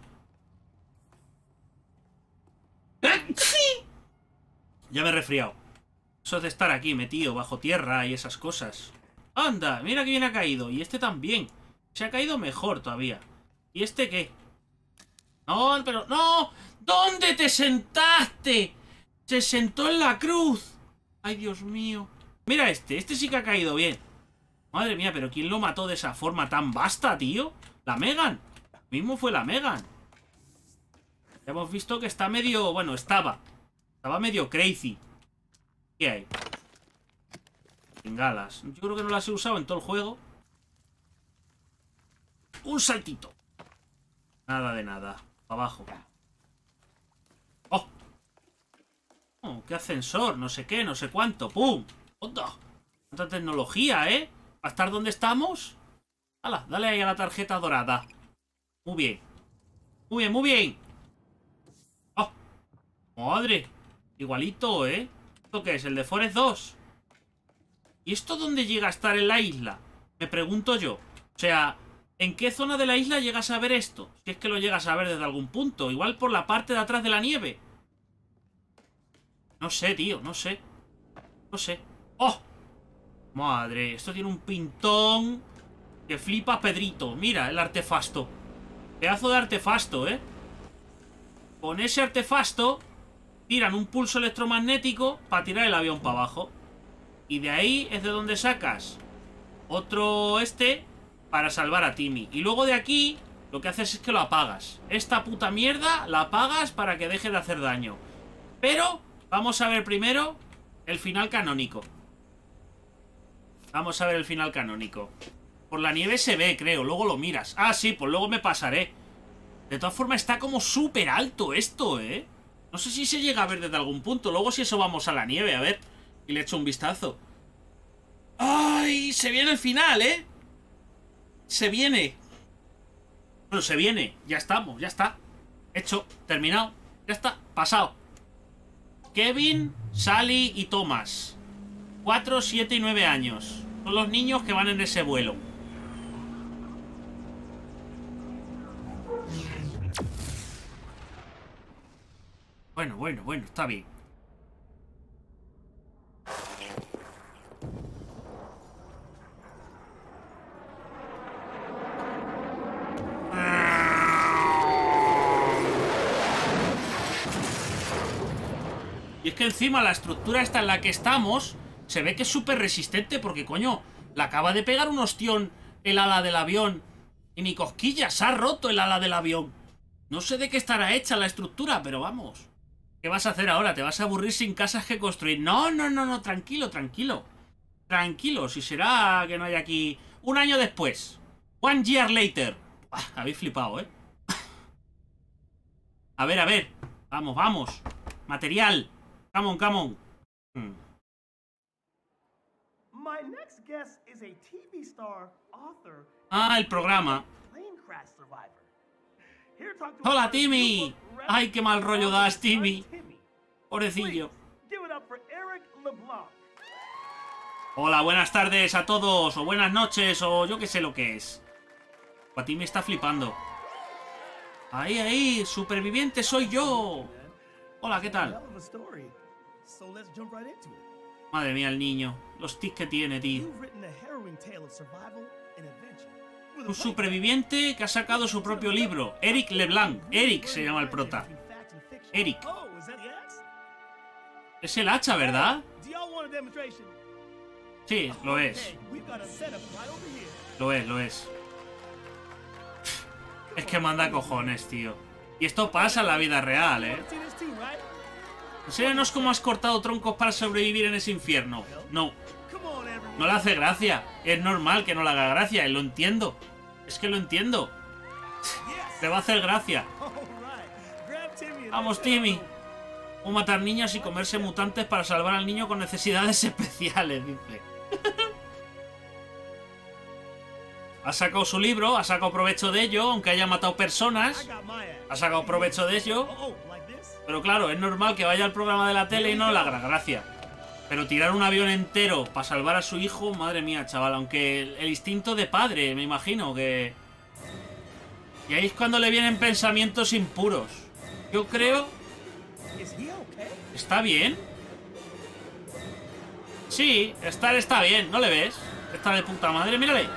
Ya me he resfriado. Eso es de estar aquí metido bajo tierra y esas cosas. ¡Anda! Mira que bien ha caído. Y este también. Se ha caído mejor todavía. ¿Y este qué? No, pero... ¡No! ¿Dónde te sentaste? Se sentó en la cruz. ¡Ay, Dios mío! Mira este. Este sí que ha caído bien. Madre mía, pero ¿quién lo mató de esa forma tan vasta, tío? La Megan. Mismo fue la Megan. Ya hemos visto que está medio... Bueno, estaba. Estaba medio crazy. ¿Qué hay? Bengalas. Yo creo que no las he usado en todo el juego. Un saltito. Nada de nada. Para abajo. ¡Oh! Oh, qué ascensor. No sé qué, no sé cuánto. ¡Pum! ¡Onda! ¡Cuánta tecnología, eh! ¿A estar donde estamos? ¡Hala! Dale ahí a la tarjeta dorada. Muy bien. Muy bien, muy bien. ¡Oh! ¡Madre! Igualito, ¿eh? ¿Esto qué es? ¿El de Forest dos? ¿Y esto dónde llega a estar en la isla? Me pregunto yo. O sea, ¿en qué zona de la isla llegas a ver esto? Si es que lo llegas a ver desde algún punto. Igual por la parte de atrás de la nieve. No sé, tío, no sé. No sé. ¡Oh! Madre, esto tiene un pintón que flipa Pedrito. Mira, el artefacto. Pedazo de artefacto, ¿eh? Con ese artefacto tiran un pulso electromagnético para tirar el avión para abajo. Y de ahí es de donde sacas otro este para salvar a Timmy. Y luego de aquí lo que haces es que lo apagas. Esta puta mierda la apagas para que deje de hacer daño. Pero vamos a ver primero el final canónico. Vamos a ver el final canónico. Por la nieve se ve, creo. Luego lo miras. Ah, sí, pues luego me pasaré. De todas formas está como súper alto esto, ¿eh? No sé si se llega a ver desde algún punto. Luego si eso vamos a la nieve, a ver. Y le echo un vistazo. ¡Ay! Se viene el final, ¿eh? Se viene. Bueno, se viene. Ya estamos, ya está. Hecho, terminado. Ya está, pasado. Kevin, Sally y Thomas. cuatro, siete y nueve años. Son los niños que van en ese vuelo. Bueno, bueno, bueno, está bien. Y es que encima la estructura esta en la que estamos se ve que es súper resistente porque, coño, le acaba de pegar un ostión el ala del avión y ni cosquillas, se ha roto el ala del avión. No sé de qué estará hecha la estructura, pero vamos. ¿Qué vas a hacer ahora? ¿Te vas a aburrir sin casas que construir? No, no, no, no, tranquilo, tranquilo. Tranquilo, si será que no hay aquí... Un año después. One year later. Buah, habéis flipado, ¿eh? A ver, a ver. Vamos, vamos. Material. Come on, come on. Hmm. My next guest is a T V star, author, Ah, el programa. plane crash survivor. Here to talk to Hola, us about his Timmy. new book, Ay, qué mal rollo das, Timmy. Timmy. Pobrecillo. Please, give it up for Eric LeBlanc. Hola, buenas tardes a todos. O buenas noches, o yo qué sé lo que es. A Timmy está flipando. Ahí, ahí. Superviviente soy yo. Hola, ¿qué tal? Hell of a story. So let's jump right into it. Madre mía, el niño. Los tics que tiene, tío. You've written a harrowing tale of survival and adventure. With a Un superviviente que ha sacado su propio libro. Eric LeBlanc. Eric se llama el prota. Eric. Oh, is that the axe? Es el hacha, ¿verdad? Do y'all want a demonstration? Sí, lo es. Okay, we've got a setup right over here. Lo es, lo es. Es que manda cojones, tío. Y esto pasa en la vida real, ¿eh? See this too, right? Enséñanos cómo has cortado troncos para sobrevivir en ese infierno. No, Come on, everyone. no le hace gracia. Es normal que no le haga gracia, y lo entiendo. Es que lo entiendo. Yes. Le va a hacer gracia. All right. Grab Timmy and Vamos, let's Timmy. go. O matar niños y comerse mutantes para salvar al niño con necesidades especiales, dice. Ha sacado su libro, ha sacado provecho de ello, aunque haya matado I personas. got my axe. Ha sacado provecho de ello. Oh, oh, like this? Pero claro, es normal que vaya al programa de la tele y no le haga gracia. Pero tirar un avión entero para salvar a su hijo, madre mía, chaval. Aunque el, el instinto de padre, me imagino que... Y ahí es cuando le vienen pensamientos impuros. Yo creo... Is he okay? ¿Está bien? Sí, estar está bien, ¿no le ves? Está de puta madre, mírale.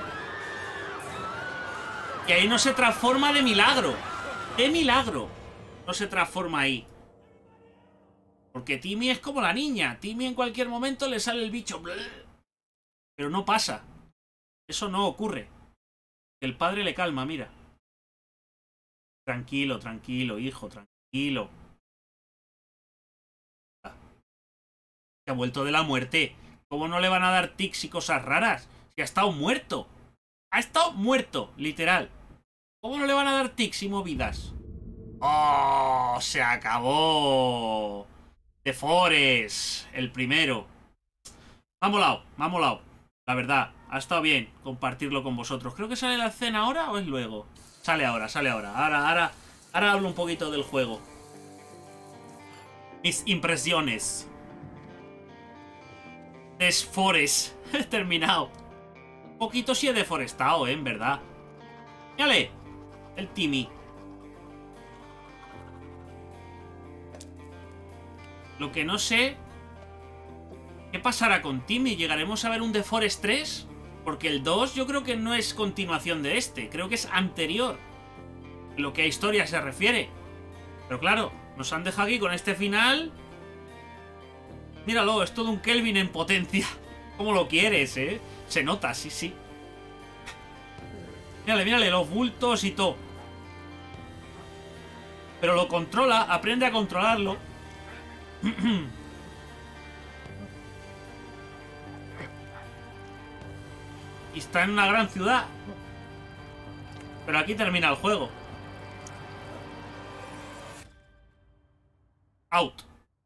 Que ahí no se transforma de milagro. De milagro. No se transforma ahí. Porque Timmy es como la niña. Timmy en cualquier momento le sale el bicho. Pero no pasa. Eso no ocurre. El padre le calma, mira. Tranquilo, tranquilo, hijo, tranquilo. Se ha vuelto de la muerte. ¿Cómo no le van a dar tics y cosas raras? Si ha estado muerto. Ha estado muerto, literal. ¿Cómo no le van a dar tics y movidas? ¡Oh! ¡Se acabó! The Forest, el primero. Me ha molado, me ha molado. La verdad, ha estado bien compartirlo con vosotros. Creo que sale la escena ahora o es luego. Sale ahora, sale ahora. Ahora, ahora, ahora hablo un poquito del juego. Mis impresiones. The Forest. He terminado. Un poquito sí he deforestado, ¿eh? En verdad. Mírale. El Timmy. Lo que no sé... ¿Qué pasará con Timmy? ¿Llegaremos a ver un The Forest tres? Porque el dos yo creo que no es continuación de este. Creo que es anterior. En lo que a historia se refiere. Pero claro, nos han dejado aquí con este final. Míralo, es todo un Kelvin en potencia. ¿Cómo lo quieres, eh? Se nota, sí, sí. Mírale, mírale, los bultos y todo. Pero lo controla, aprende a controlarlo. Y está en una gran ciudad. Pero aquí termina el juego. Out.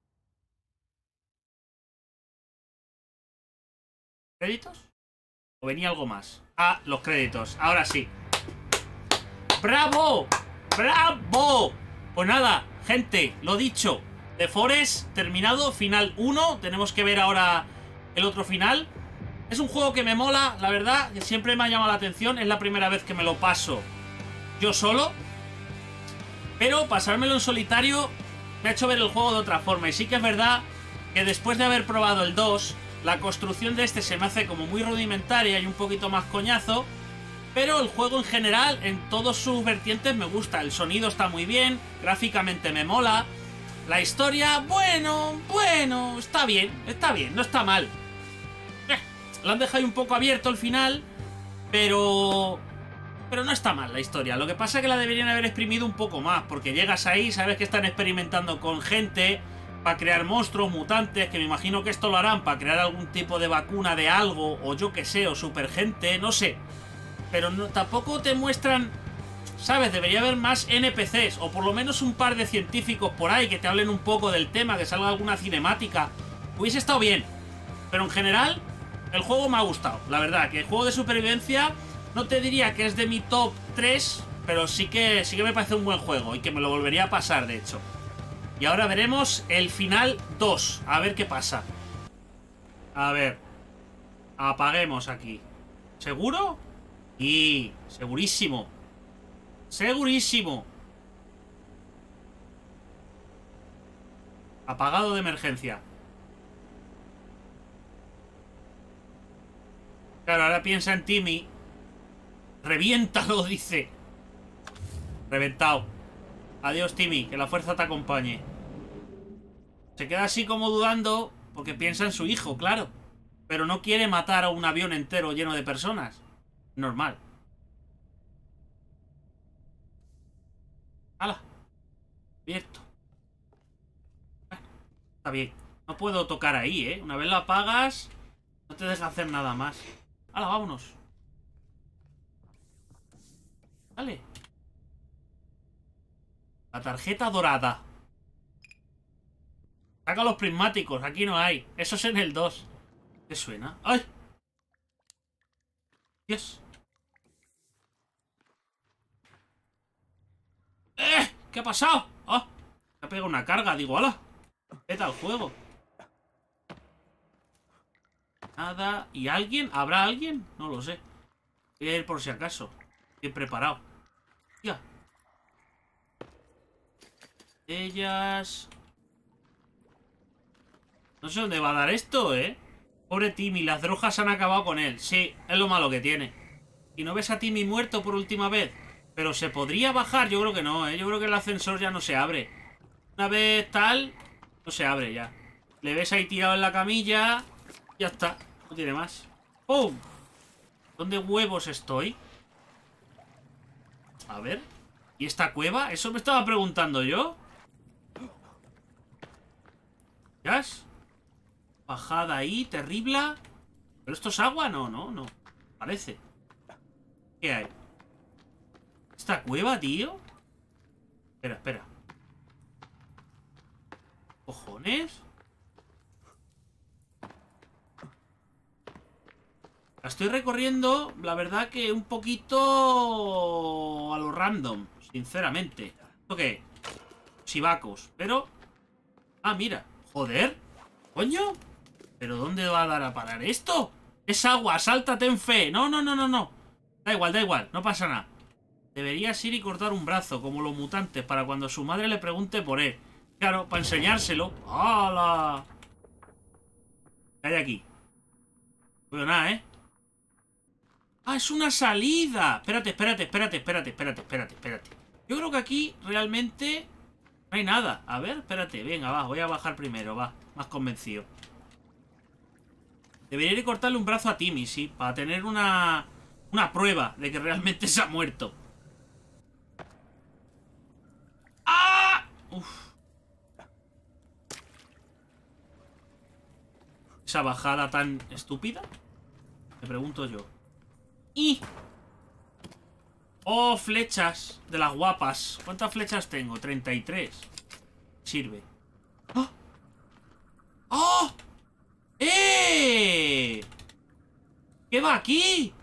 ¿Créditos? ¿O venía algo más? Ah, los créditos. Ahora sí. ¡Bravo! ¡Bravo! Pues nada, gente, lo dicho. The Forest terminado, final uno. Tenemos que ver ahora el otro final. Es un juego que me mola, la verdad, que siempre me ha llamado la atención. Es la primera vez que me lo paso yo solo. Pero pasármelo en solitario me ha hecho ver el juego de otra forma. Y sí que es verdad que después de haber probado el dos, la construcción de este se me hace como muy rudimentaria y un poquito más coñazo. Pero el juego en general, en todos sus vertientes, me gusta. El sonido está muy bien, gráficamente me mola. La historia, bueno, bueno, está bien, está bien, no está mal. Eh, lo han dejado un poco abierto al final, pero... Pero no está mal la historia. Lo que pasa es que la deberían haber exprimido un poco más, porque llegas ahí, sabes que están experimentando con gente para crear monstruos, mutantes, que me imagino que esto lo harán para crear algún tipo de vacuna de algo, o yo que sé, o super gente, no sé. Pero no, tampoco te muestran, ¿sabes? Debería haber más N P Cs, o por lo menos un par de científicos por ahí que te hablen un poco del tema, que salga alguna cinemática. Hubiese estado bien. Pero en general, el juego me ha gustado. La verdad, que el juego de supervivencia... No te diría que es de mi top tres, pero sí que, sí que me parece un buen juego y que me lo volvería a pasar, de hecho. Y ahora veremos el final dos. A ver qué pasa. A ver. Apaguemos aquí. ¿Seguro? Y segurísimo. Segurísimo. Apagado de emergencia. Claro, ahora piensa en Timmy. Reviéntalo, dice. Reventado. Adiós, Timmy, que la fuerza te acompañe. Se queda así como dudando porque piensa en su hijo, claro. Pero no quiere matar a un avión entero lleno de personas. Normal. ¡Hala! Abierto. Bueno, está bien. No puedo tocar ahí, ¿eh? Una vez lo apagas, no te deja hacer nada más. ¡Hala, vámonos! Vale. La tarjeta dorada. Saca los prismáticos. Aquí no hay. Eso es en el dos. ¿Qué suena? ¡Ay! Dios. ¡Eh! ¿Qué ha pasado? ¡Oh! Me ha pegado una carga. Digo, ¡hala! ¿Qué tal el juego? Nada. ¿Y alguien? ¿Habrá alguien? No lo sé. Voy a ir por si acaso. Bien preparado. Ya. Ellas... No sé dónde va a dar esto, ¿eh? Pobre Timmy, las drogas han acabado con él. Sí, es lo malo que tiene. ¿Y no ves a Timmy muerto por última vez? Pero ¿se podría bajar? Yo creo que no, ¿eh? Yo creo que el ascensor ya no se abre. Una vez tal... No se abre ya. Le ves ahí tirado en la camilla. Ya está. No tiene más. ¡Pum! ¿Dónde huevos estoy? A ver. ¿Y esta cueva? Eso me estaba preguntando yo. ¿Yas? Bajada ahí, terrible. ¿Pero esto es agua? No, no, no. Parece. ¿Qué hay? ¿Esta cueva, tío? Espera, espera. ¿Cojones? La estoy recorriendo, la verdad que un poquito a lo random, sinceramente. ¿Esto qué? Chivacos, pero... Ah, mira. Joder. ¿Coño? ¿Pero dónde va a dar a parar esto? Es agua, sáltate en fe. No, no, no, no, no. Da igual, da igual, no pasa nada. Deberías ir y cortar un brazo, como los mutantes, para cuando su madre le pregunte por él. Claro, para enseñárselo. ¡Hala! ¿Qué hay aquí? No veo nada, ¿eh? ¡Ah, es una salida! Espérate, espérate, espérate, espérate, espérate, espérate, espérate. Yo creo que aquí realmente no hay nada. A ver, espérate, venga, va, voy a bajar primero, va. Más convencido. Debería ir a cortarle un brazo a Timmy, sí, para tener una, una prueba de que realmente se ha muerto. ¡Ah! Uf. Esa bajada tan estúpida. Me pregunto yo. ¡Y! ¡Oh, flechas! De las guapas. ¿Cuántas flechas tengo? treinta y tres. Sirve. ¡Oh! ¡Oh! ¡Eh! ¿Qué va aquí?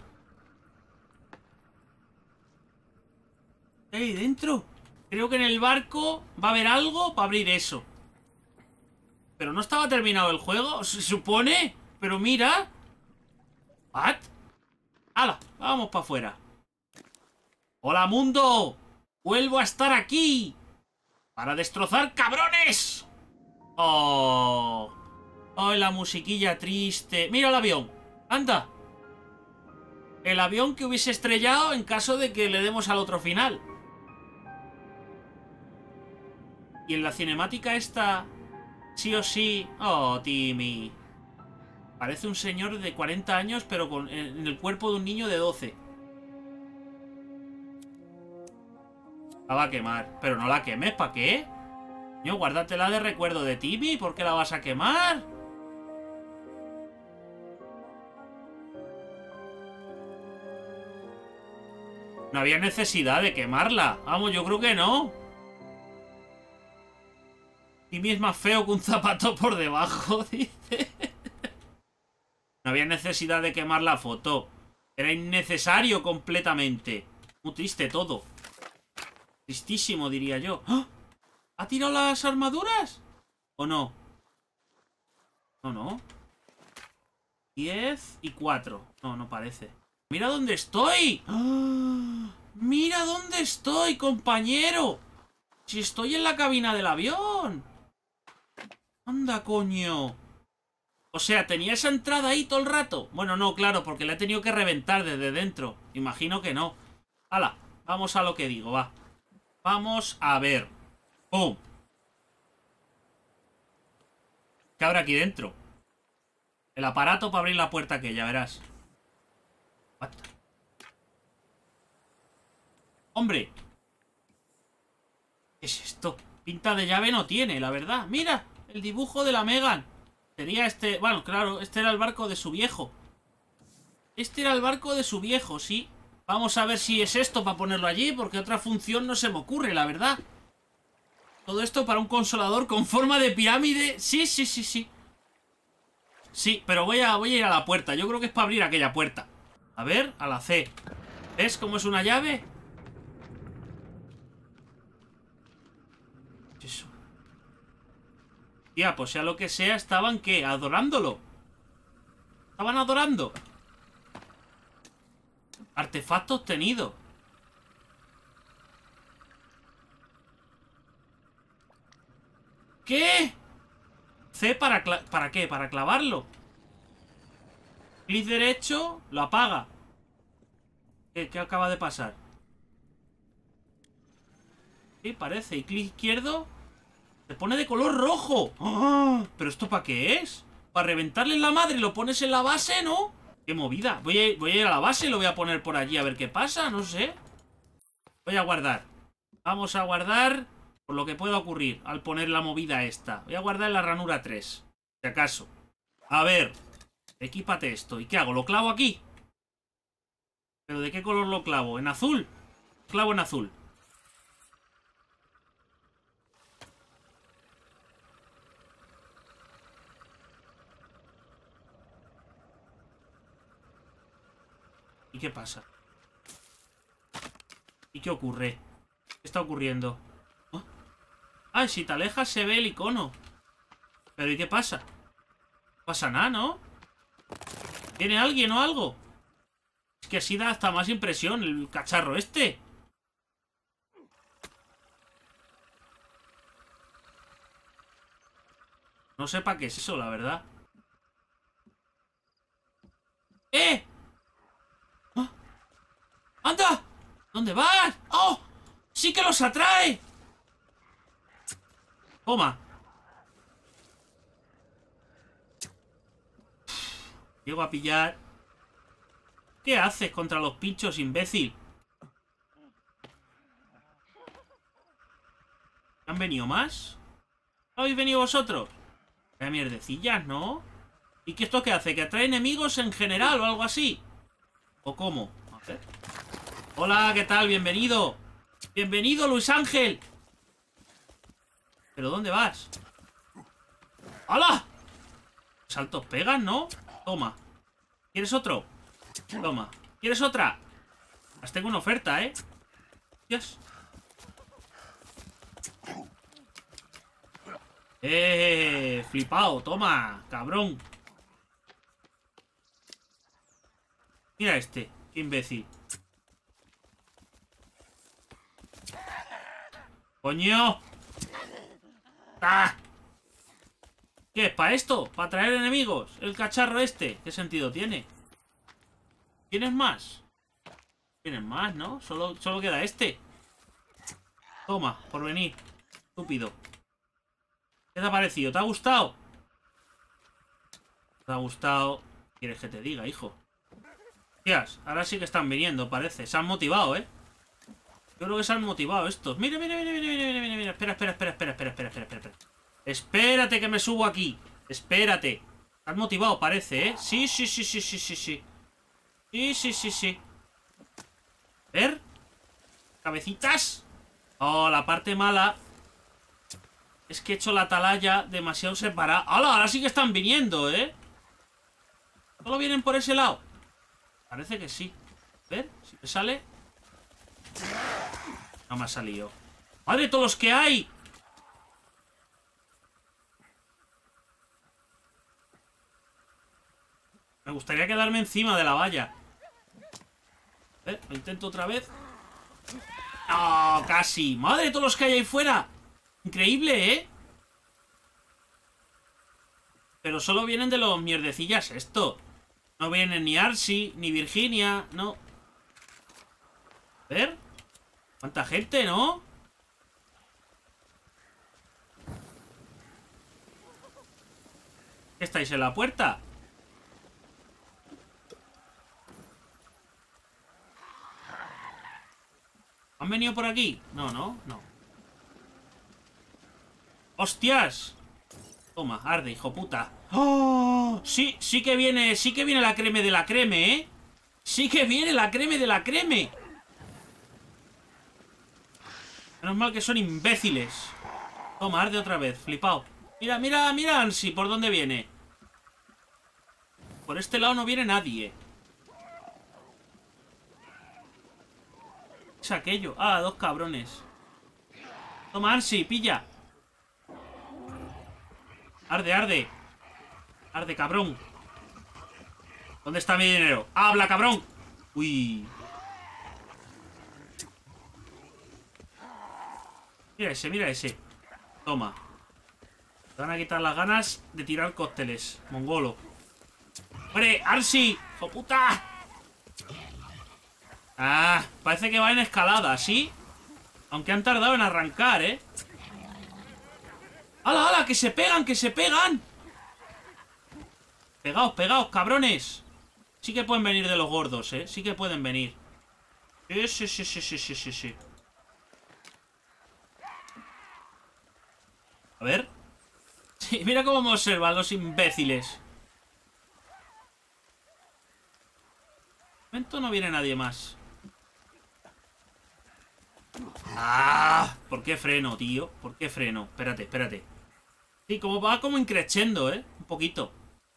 ¿Qué hay dentro? Creo que en el barco va a haber algo para abrir eso. Pero no estaba terminado el juego, se supone. Pero mira. ¿What? ¡Hala! Vamos para afuera. ¡Hola, mundo! ¡Vuelvo a estar aquí! ¡Para destrozar, cabrones! ¡Oh! ¡Oh, la musiquilla triste! ¡Mira el avión! ¡Anda! El avión que hubiese estrellado en caso de que le demos al otro final. Y en la cinemática esta... Sí o sí... ¡Oh, Timmy! Parece un señor de cuarenta años, pero con, en el cuerpo de un niño de doce. La va a quemar. Pero no la quemes, ¿para qué? Yo, guárdatela de recuerdo de Timmy. ¿Por qué la vas a quemar? No había necesidad de quemarla. Vamos, yo creo que no. Timmy es más feo que un zapato por debajo, dice. No había necesidad de quemar la foto. Era innecesario completamente. Muy triste todo. Tristísimo, diría yo. ¡Ah! ¿Ha tirado las armaduras? ¿O no? No, no. diez y cuatro. No, no parece. ¡Mira dónde estoy! ¡Ah! ¡Mira dónde estoy, compañero! ¡Si estoy en la cabina del avión! ¡Anda, coño! O sea, ¿tenía esa entrada ahí todo el rato? Bueno, no, claro, porque la he tenido que reventar desde dentro. Imagino que no. ¡Hala! Vamos a lo que digo, va. Vamos a ver. ¡Pum! ¿Qué habrá aquí dentro? El aparato para abrir la puerta aquella, verás. What? ¡Hombre! ¿Qué es esto? Pinta de llave no tiene, la verdad. ¡Mira! El dibujo de la Megan. Sería este... Bueno, claro, este era el barco de su viejo. Este era el barco de su viejo, sí. Vamos a ver si es esto para ponerlo allí, porque otra función no se me ocurre, la verdad. Todo esto para un consolador con forma de pirámide. Sí, sí, sí, sí. Sí, pero voy a, voy a ir a la puerta. Yo creo que es para abrir aquella puerta. A ver, a la C. ¿Ves cómo es una llave? ¿Qué es eso? Tía, pues sea lo que sea, estaban, ¿qué? Adorándolo. Estaban adorando. Artefacto obtenido. ¿Qué? C para... ¿Para qué? Para clavarlo. Clic derecho, lo apaga. ¿Qué, qué acaba de pasar? Sí, parece. Y clic izquierdo se pone de color rojo. ¡Ah! ¿Pero esto para qué es? Para reventarle la madre, lo pones en la base, ¿no? ¡Qué movida! Voy a, voy a ir a la base y lo voy a poner por allí a ver qué pasa, no sé. Voy a guardar. Vamos a guardar por lo que pueda ocurrir al poner la movida esta. Voy a guardar la ranura tres, si acaso. A ver, equípate esto. ¿Y qué hago? ¿Lo clavo aquí? ¿Pero de qué color lo clavo? ¿En azul? Clavo en azul. ¿Y qué pasa? ¿Y qué ocurre? ¿Qué está ocurriendo? ¿Oh? Ah, si te alejas se ve el icono. ¿Pero y qué pasa? No pasa nada, ¿no? ¿Tiene alguien o algo? Es que así da hasta más impresión el cacharro este. No sé para qué es eso, la verdad. ¡Eh! ¿Ah? ¡Anda! ¿Dónde vas? ¡Oh! ¡Sí que los atrae! Toma. Llego a pillar. ¿Qué haces contra los pinchos, imbécil? ¿Han venido más? ¿Habéis venido vosotros? Qué mierdecillas, ¿no? ¿Y qué esto qué hace? ¿Que atrae enemigos en general o algo así? ¿O cómo? A ver. Hola, ¿qué tal? Bienvenido. Bienvenido, Luis Ángel. ¿Pero dónde vas? ¡Hala! Saltos pegan, ¿no? Toma. ¿Quieres otro? Toma. ¿Quieres otra? Las tengo en oferta, ¿eh? Dios. ¡Eh! Flipado, toma, cabrón. Mira este, qué imbécil. ¡Coño! ¡Ah! ¿Qué es? ¿Para esto? ¿Para traer enemigos? ¿El cacharro este? ¿Qué sentido tiene? ¿Tienes más? Tienes más, ¿no? Solo, solo queda este. Toma, por venir. Estúpido. ¿Qué te ha parecido? ¿Te ha gustado? ¿Te ha gustado? ¿Quieres que te diga, hijo? Tías, ahora sí que están viniendo, parece. Se han motivado, ¿eh? Yo creo que se han motivado estos. Mira, mira, mira, mira, mira, mira, mira. Espera, espera, espera, espera, espera, espera, espera, espera. Espérate que me subo aquí. Espérate. Se han motivado, parece, ¿eh? Sí, sí, sí, sí, sí, sí, sí. Sí, sí, sí, sí. A ver. Cabecitas. Oh, la parte mala es que he hecho la atalaya demasiado separada. ¡Hala! Ahora sí que están viniendo, ¿eh? ¿Solo vienen por ese lado? Parece que sí. A ver, si me sale. No me ha salido. ¡Madre, todos los que hay! Me gustaría quedarme encima de la valla. A ver, lo intento otra vez. ¡No! ¡Casi! ¡Madre, todos los que hay ahí fuera! Increíble, ¿eh? Pero solo vienen de los mierdecillas esto. No vienen ni Arsi, ni Virginia, no. A ver. ¿Cuánta gente, no? ¿Qué estáis en la puerta? ¿Han venido por aquí? No, no, no. ¡Hostias! Toma, arde, hijo puta. ¡Oh! Sí, sí que viene, sí que viene la creme de la creme, ¿eh? Sí que viene la creme de la creme. Menos mal que son imbéciles. Toma, arde otra vez, flipado. Mira, mira, mira, Ansi, ¿por dónde viene? Por este lado no viene nadie. ¿Qué es aquello? Ah, dos cabrones. Toma, Ansi, pilla. Arde, arde. Arde, cabrón. ¿Dónde está mi dinero? ¡Habla, cabrón! Uy. Mira ese, mira ese. Toma. Te van a quitar las ganas de tirar cócteles. Mongolo. ¡Hombre, Arsi! ¡Hijo puta! Ah, parece que va en escalada, ¿sí? Aunque han tardado en arrancar, ¿eh? ¡Hala, hala! ¡Que se pegan, que se pegan! Pegaos, pegaos, cabrones. Sí que pueden venir de los gordos, ¿eh? Sí que pueden venir. Sí, sí, sí, sí, sí, sí, sí, sí. A ver. Sí, mira cómo me observan los imbéciles. De momento no viene nadie más. ¡Ah! ¿Por qué freno, tío? ¿Por qué freno? Espérate, espérate. Sí, como va como increciendo, ¿eh? Un poquito.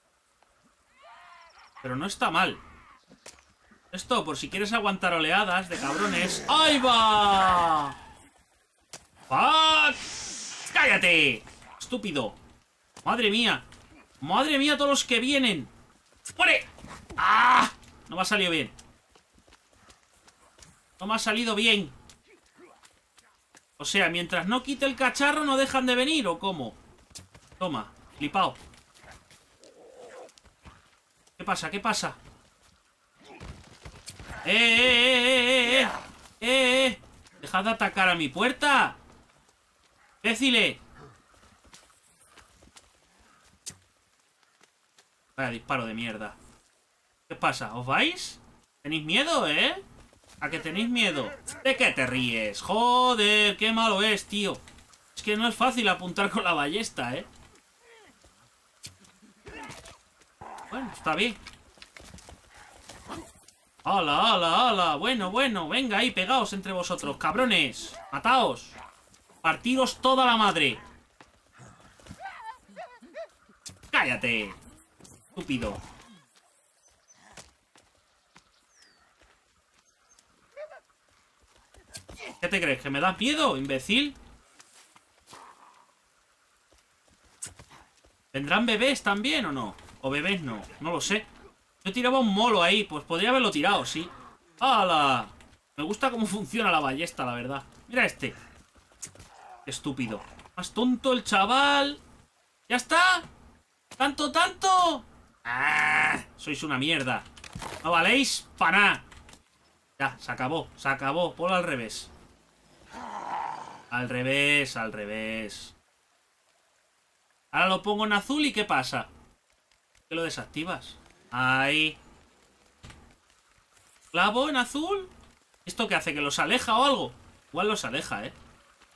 Pero no está mal. Esto, por si quieres aguantar oleadas de cabrones. ¡Ahí va! ¡Fuck! ¡Cállate! ¡Estúpido! ¡Madre mía! ¡Madre mía todos los que vienen! ¡Muere! ¡Ah! No me ha salido bien. No me ha salido bien. O sea, mientras no quite el cacharro no dejan de venir, ¿o cómo? Toma, flipao. ¿Qué pasa? ¿Qué pasa? ¡Eh, eh, eh, eh! ¡Eh, eh! ¡Dejad de atacar a mi puerta! ¡Imbécile! Vaya disparo de mierda. ¿Qué pasa? ¿Os vais? ¿Tenéis miedo, eh? ¿A que tenéis miedo? ¿De qué te ríes? Joder, qué malo es, tío. Es que no es fácil apuntar con la ballesta, eh. Bueno, está bien. ¡Hala, hala, hala! Bueno, bueno, venga ahí, pegaos entre vosotros, cabrones. Mataos. Partiros toda la madre. ¡Cállate! Estúpido. ¿Qué te crees? ¿Que me das miedo, imbécil? ¿Vendrán bebés también o no? ¿O bebés no? No lo sé. Yo tiraba un molo ahí. Pues podría haberlo tirado, sí. ¡Hala! Me gusta cómo funciona la ballesta, la verdad. Mira este. Estúpido. Más tonto el chaval. ¿Ya está? ¿Tanto, tanto? ¡Ah! Sois una mierda. No valéis para nada. Ya, se acabó, se acabó. Ponlo al revés. Al revés, al revés. Ahora lo pongo en azul y ¿qué pasa? ¿Qué lo desactivas? Ahí. ¿Clavo en azul? ¿Esto qué hace? ¿Que los aleja o algo? Igual los aleja, ¿eh?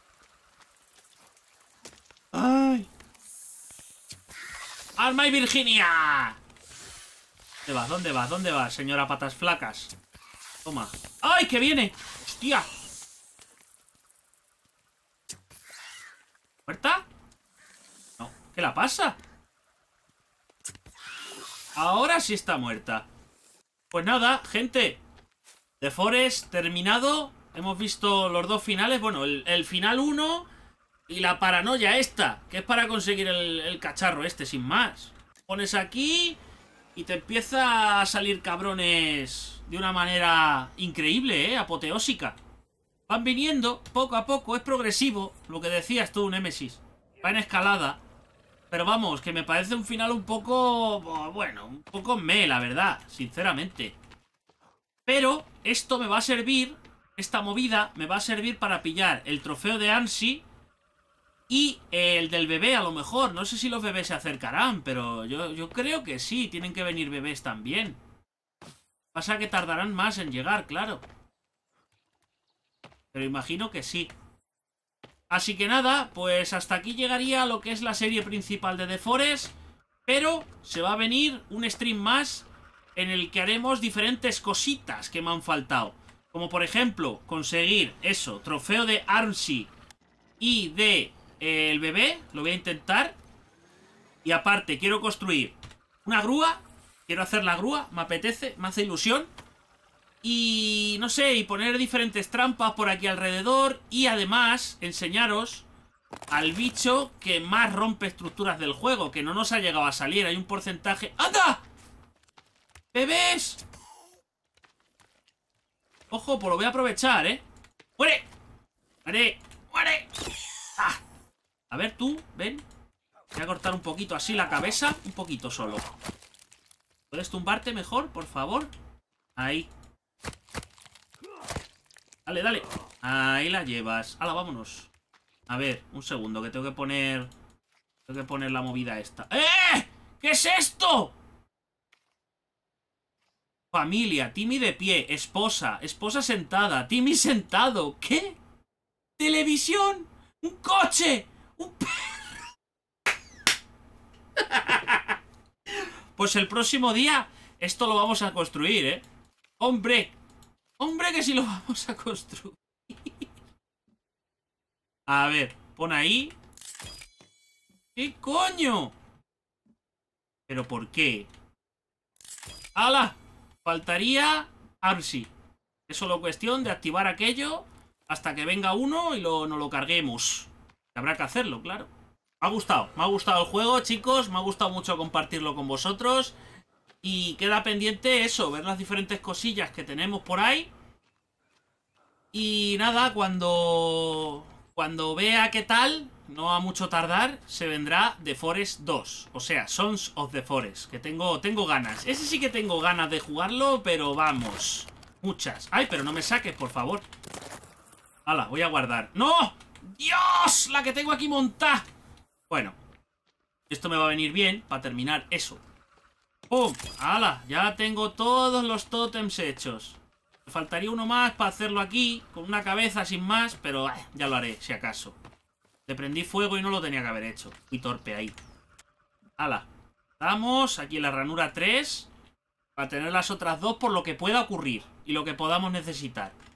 ¡Ay! ¡Alma y Virginia! ¿Dónde vas? ¿Dónde vas? ¿Dónde vas, señora patas flacas? Toma. ¡Ay, que viene! ¡Hostia! ¿Muerta? No. ¿Qué la pasa? Ahora sí está muerta. Pues nada, gente. The Forest terminado. Hemos visto los dos finales. Bueno, el, el final uno y la paranoia esta, que es para conseguir el, el cacharro este, sin más. Pones aquí y te empieza a salir cabrones de una manera increíble, ¿eh? Apoteósica. Van viniendo poco a poco, es progresivo. Lo que decías tú, Némesis. Va en escalada. Pero vamos, que me parece un final un poco... Bueno, un poco meh, la verdad, sinceramente. Pero esto me va a servir, esta movida me va a servir para pillar el trofeo de Ansi y el del bebé, a lo mejor. No sé si los bebés se acercarán, pero yo, yo creo que sí, tienen que venir bebés también. Pasa que tardarán más en llegar, claro. Pero imagino que sí. Así que nada, pues hasta aquí llegaría lo que es la serie principal de The Forest. Pero se va a venir un stream más en el que haremos diferentes cositas que me han faltado. Como por ejemplo, conseguir eso, trofeo de Armsy y de eh, el bebé. Lo voy a intentar. Y aparte, quiero construir una grúa. Quiero hacer la grúa, me apetece, me hace ilusión. Y no sé, y poner diferentes trampas por aquí alrededor. Y además, enseñaros al bicho que más rompe estructuras del juego, que no nos ha llegado a salir. Hay un porcentaje... ¡Anda! ¡Bebés! Ojo, pues lo voy a aprovechar, ¿eh? ¡Muere! ¡Muere! ¡Muere! ¡Ah! A ver, tú, ven. Voy a cortar un poquito así la cabeza. Un poquito solo. ¿Puedes tumbarte mejor, por favor? Ahí. Dale, dale. Ahí la llevas. ¡Hala, vámonos! A ver, un segundo, que tengo que poner... Tengo que poner la movida esta. ¡Eh! ¿Qué es esto? Familia, Timmy de pie, esposa, esposa sentada, Timmy sentado. ¿Qué? ¿Televisión? ¿Un coche? ¿Un perro? Pues el próximo día esto lo vamos a construir, ¿eh? ¡Hombre! ¡Hombre que sí lo vamos a construir! A ver, pon ahí. ¿Qué coño? ¿Pero por qué? ¡Hala! Faltaría Armsy. Es solo cuestión de activar aquello hasta que venga uno y lo, nos lo carguemos. Habrá que hacerlo, claro. Me ha gustado, me ha gustado el juego, chicos. Me ha gustado mucho compartirlo con vosotros. Y queda pendiente eso, ver las diferentes cosillas que tenemos por ahí. Y nada, cuando... Cuando vea qué tal, no a mucho tardar, se vendrá The Forest dos. O sea, Sons of the Forest. Que tengo, tengo ganas. Ese sí que tengo ganas de jugarlo, pero vamos. Muchas. Ay, pero no me saques, por favor. Hala, voy a guardar. ¡No! ¡Dios! La que tengo aquí montada. Bueno. Esto me va a venir bien para terminar eso. ¡Pum! ¡Hala! Ya tengo todos los tótems hechos. Me faltaría uno más para hacerlo aquí, con una cabeza sin más, pero eh, ya lo haré, si acaso. Le prendí fuego y no lo tenía que haber hecho. Fui torpe ahí. ¡Hala! Damos aquí en la ranura tres, para tener las otras dos por lo que pueda ocurrir y lo que podamos necesitar.